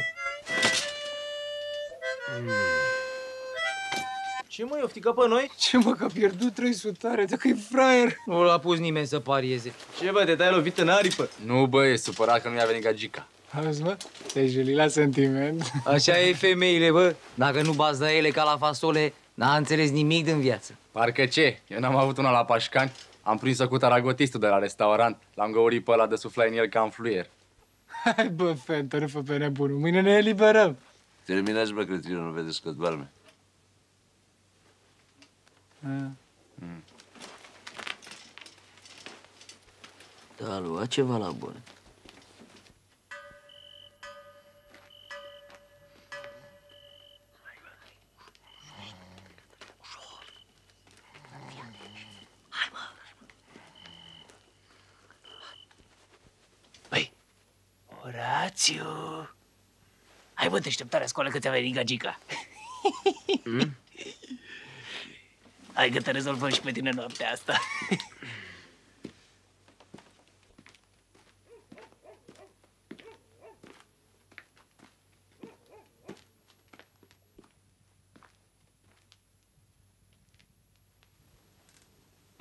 Ce mă, i-o ftică pe noi? Ce mă, că a pierdut 300, dacă e fraier. Nu l-a pus nimeni să parieze. Ce, bă, te-ai lovit în aripă? Nu, bă, e supărat că nu i-a venit gagica. Auzi, mă, te-ai julit la sentiment. Așa e femeile, bă. Dacă nu bați la ele ca la fasole, n-a înțeles nimic din viață. Parcă ce? Eu n-am avut una la Pașcani. Am prins-o cu taragotistul de la restaurant. L-am găurit pe ăla de sufla în el ca în fluier. Hai, bă, fentă, nu fă pe nebunul. Mâine ne eliberăm. Terminați, bă, cretinul, nu vedeți că doarme. Da, lua ceva la bun. Horațiu! Hai, bă, deșteptarea, scoală că ți-a venit gagica. Hai că te rezolvăm și pe tine noaptea asta.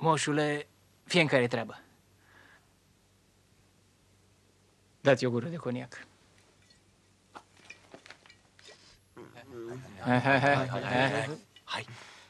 Moșule, fie-n-care treabă. Dați o gură de coniac. Hai.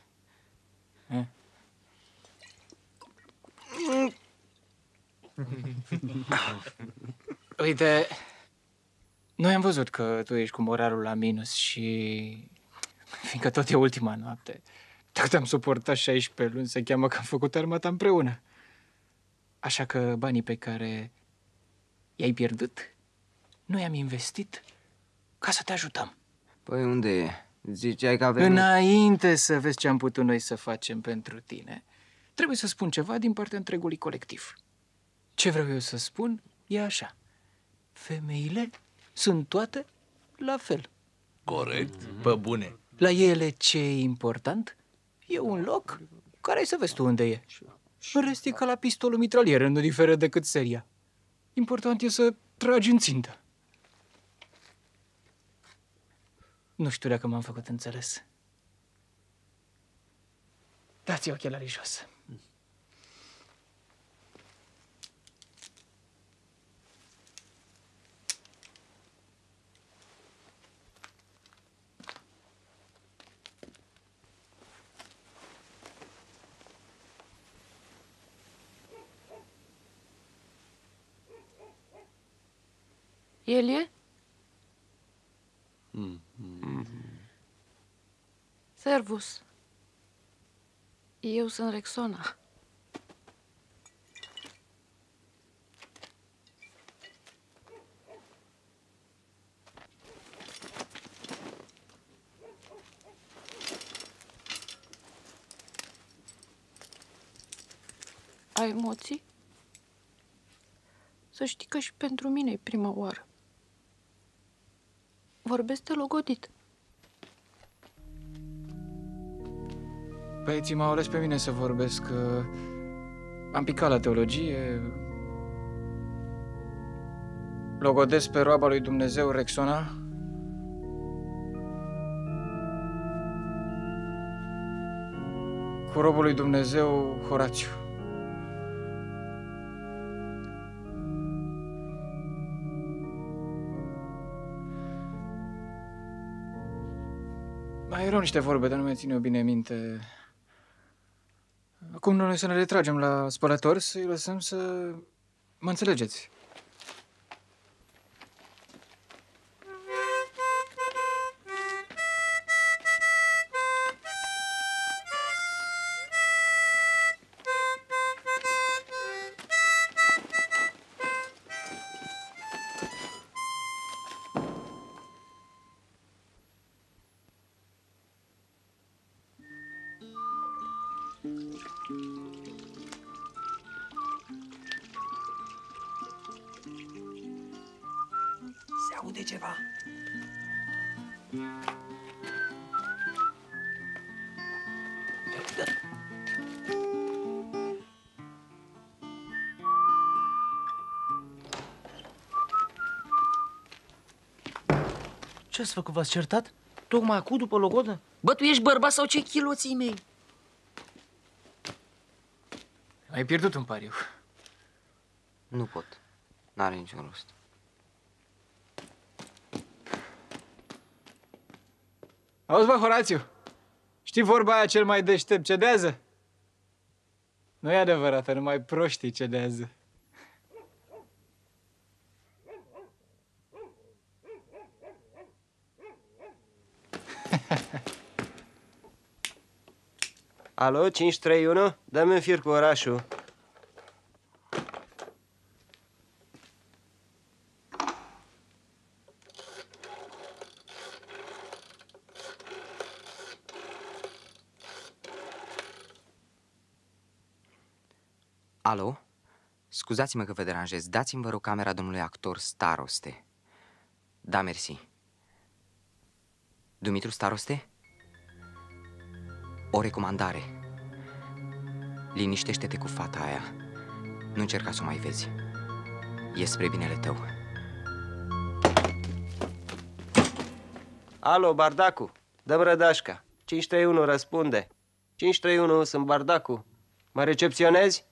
Uite, noi am văzut că tu ești cu moralul la minus și... Fiindcă tot e ultima noapte, tot am suportat 16 luni, se cheamă că am făcut armata împreună. Așa că banii pe care i-ai pierdut, noi am investit ca să te ajutăm. Păi unde e? Ziceai că avem... Înainte să vezi ce am putut noi să facem pentru tine, trebuie să spun ceva din partea întregului colectiv. Ce vreau eu să spun e așa. Femeile sunt toate la fel. Corect, pe bune. La ele ce e important e un loc care ai să vezi tu unde e. În rest e ca la pistolul mitralier, nu diferă decât seria. Important e să tragi în țintă. Nu știu dacă m-am făcut înțeles. Dați ochelarii jos. El e? Servus. Eu sunt Rexona. Ai emoții? Să știi că și pentru mine e prima oară. Vorbesc de logodit. Băieții m-au ales pe mine să vorbesc. Am picat la teologie. Logodesc pe roaba lui Dumnezeu Rexona. Cu robul lui Dumnezeu Horațiu. Mai erau niște vorbe, dar nu mai țin eu bine minte. Acum noi să ne retragem la spălător, să-i lăsăm să... Mă înțelegeți? Se aude ceva. Ce ați făcut? V-ați certat? Tocmai acum, după logodă? Bă, tu ești bărbat sau ce chiloții mei? Ai pierdut un pariu. Nu pot. N-are niciun rost. Auzi, bă, Horațiu, știi vorba aia, cel mai deștept cedează? Nu e adevărat, numai proștii cedează. Alo, 531? Dă-mi un fir cu orașul. Alo? Scuzați-mă că vă deranjez. Dați-mi, vă rog, camera domnului actor Staroste. Da, mersi. Dumitru Staroste? O recomandare. Liniștește-te cu fata aia. Nu încerca să o mai vezi. E spre binele tău. Alo, Bardacu, dă-mi rădașca. 531 răspunde. 531, sunt Bardacu. Mă recepționezi?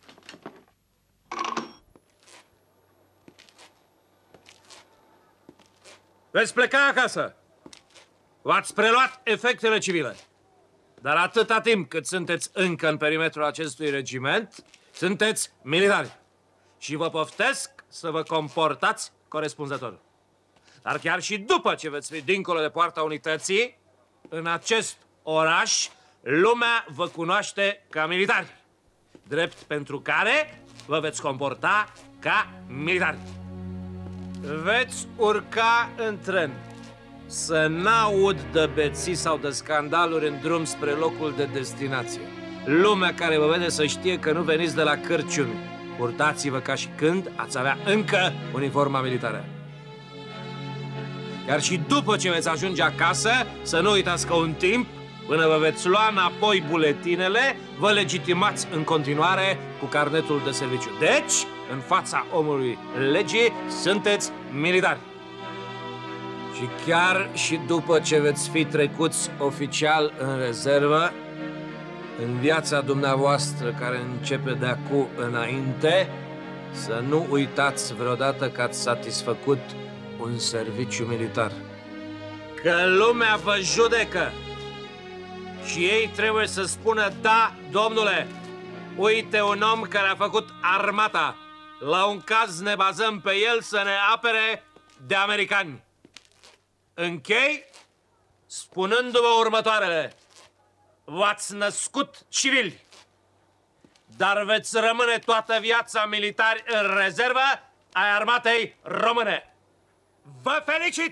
Veți pleca acasă. V-ați preluat efectele civile. Dar atâta timp cât sunteți încă în perimetrul acestui regiment, sunteți militari. Și vă poftesc să vă comportați corespunzător. Dar chiar și după ce veți fi dincolo de poarta unității, în acest oraș, lumea vă cunoaște ca militari. Drept pentru care vă veți comporta ca militari. Veți urca în tren. Să n-aud de beții sau de scandaluri în drum spre locul de destinație. Lumea care vă vede să știe că nu veniți de la cârciumi. Purtați-vă ca și când ați avea încă uniforma militară. Chiar și după ce veți ajunge acasă, să nu uitați că un timp, până vă veți lua înapoi buletinele, vă legitimați în continuare cu carnetul de serviciu. Deci, în fața omului legii, sunteți militari. Și chiar și după ce veți fi trecuți oficial în rezervă, în viața dumneavoastră care începe de acum înainte, să nu uitați vreodată că ați satisfăcut un serviciu militar. Că lumea vă judecă și ei trebuie să spună: da, domnule, uite un om care a făcut armata. La un caz ne bazăm pe el să ne apere de americani. Închei spunându-vă următoarele. V-ați născut civili, dar veți rămâne toată viața militari în rezervă ai armatei române. Vă felicit!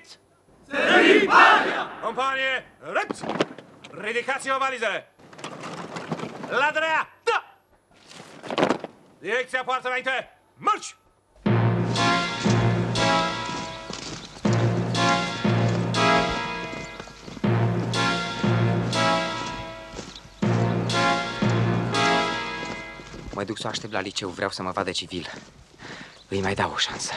Companie, reps! Ridicați-vă valizele! La dreapta! Direcția poartă înainte! Marș! Mă duc să o aștept la liceu, vreau să mă vadă civil. Îi mai dau o șansă.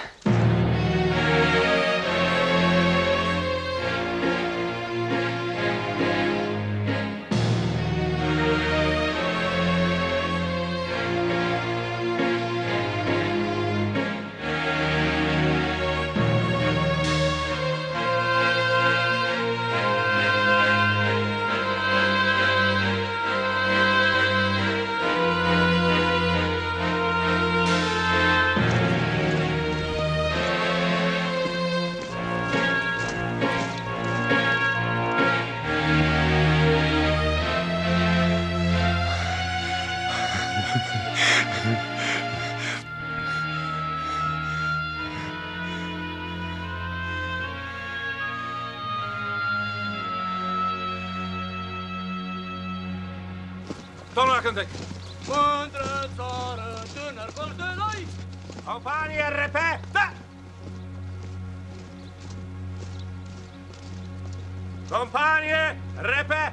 Domnul la cântec! Mândră țară, tânăr colț de noi! Companie, repetă! Companie, repetă!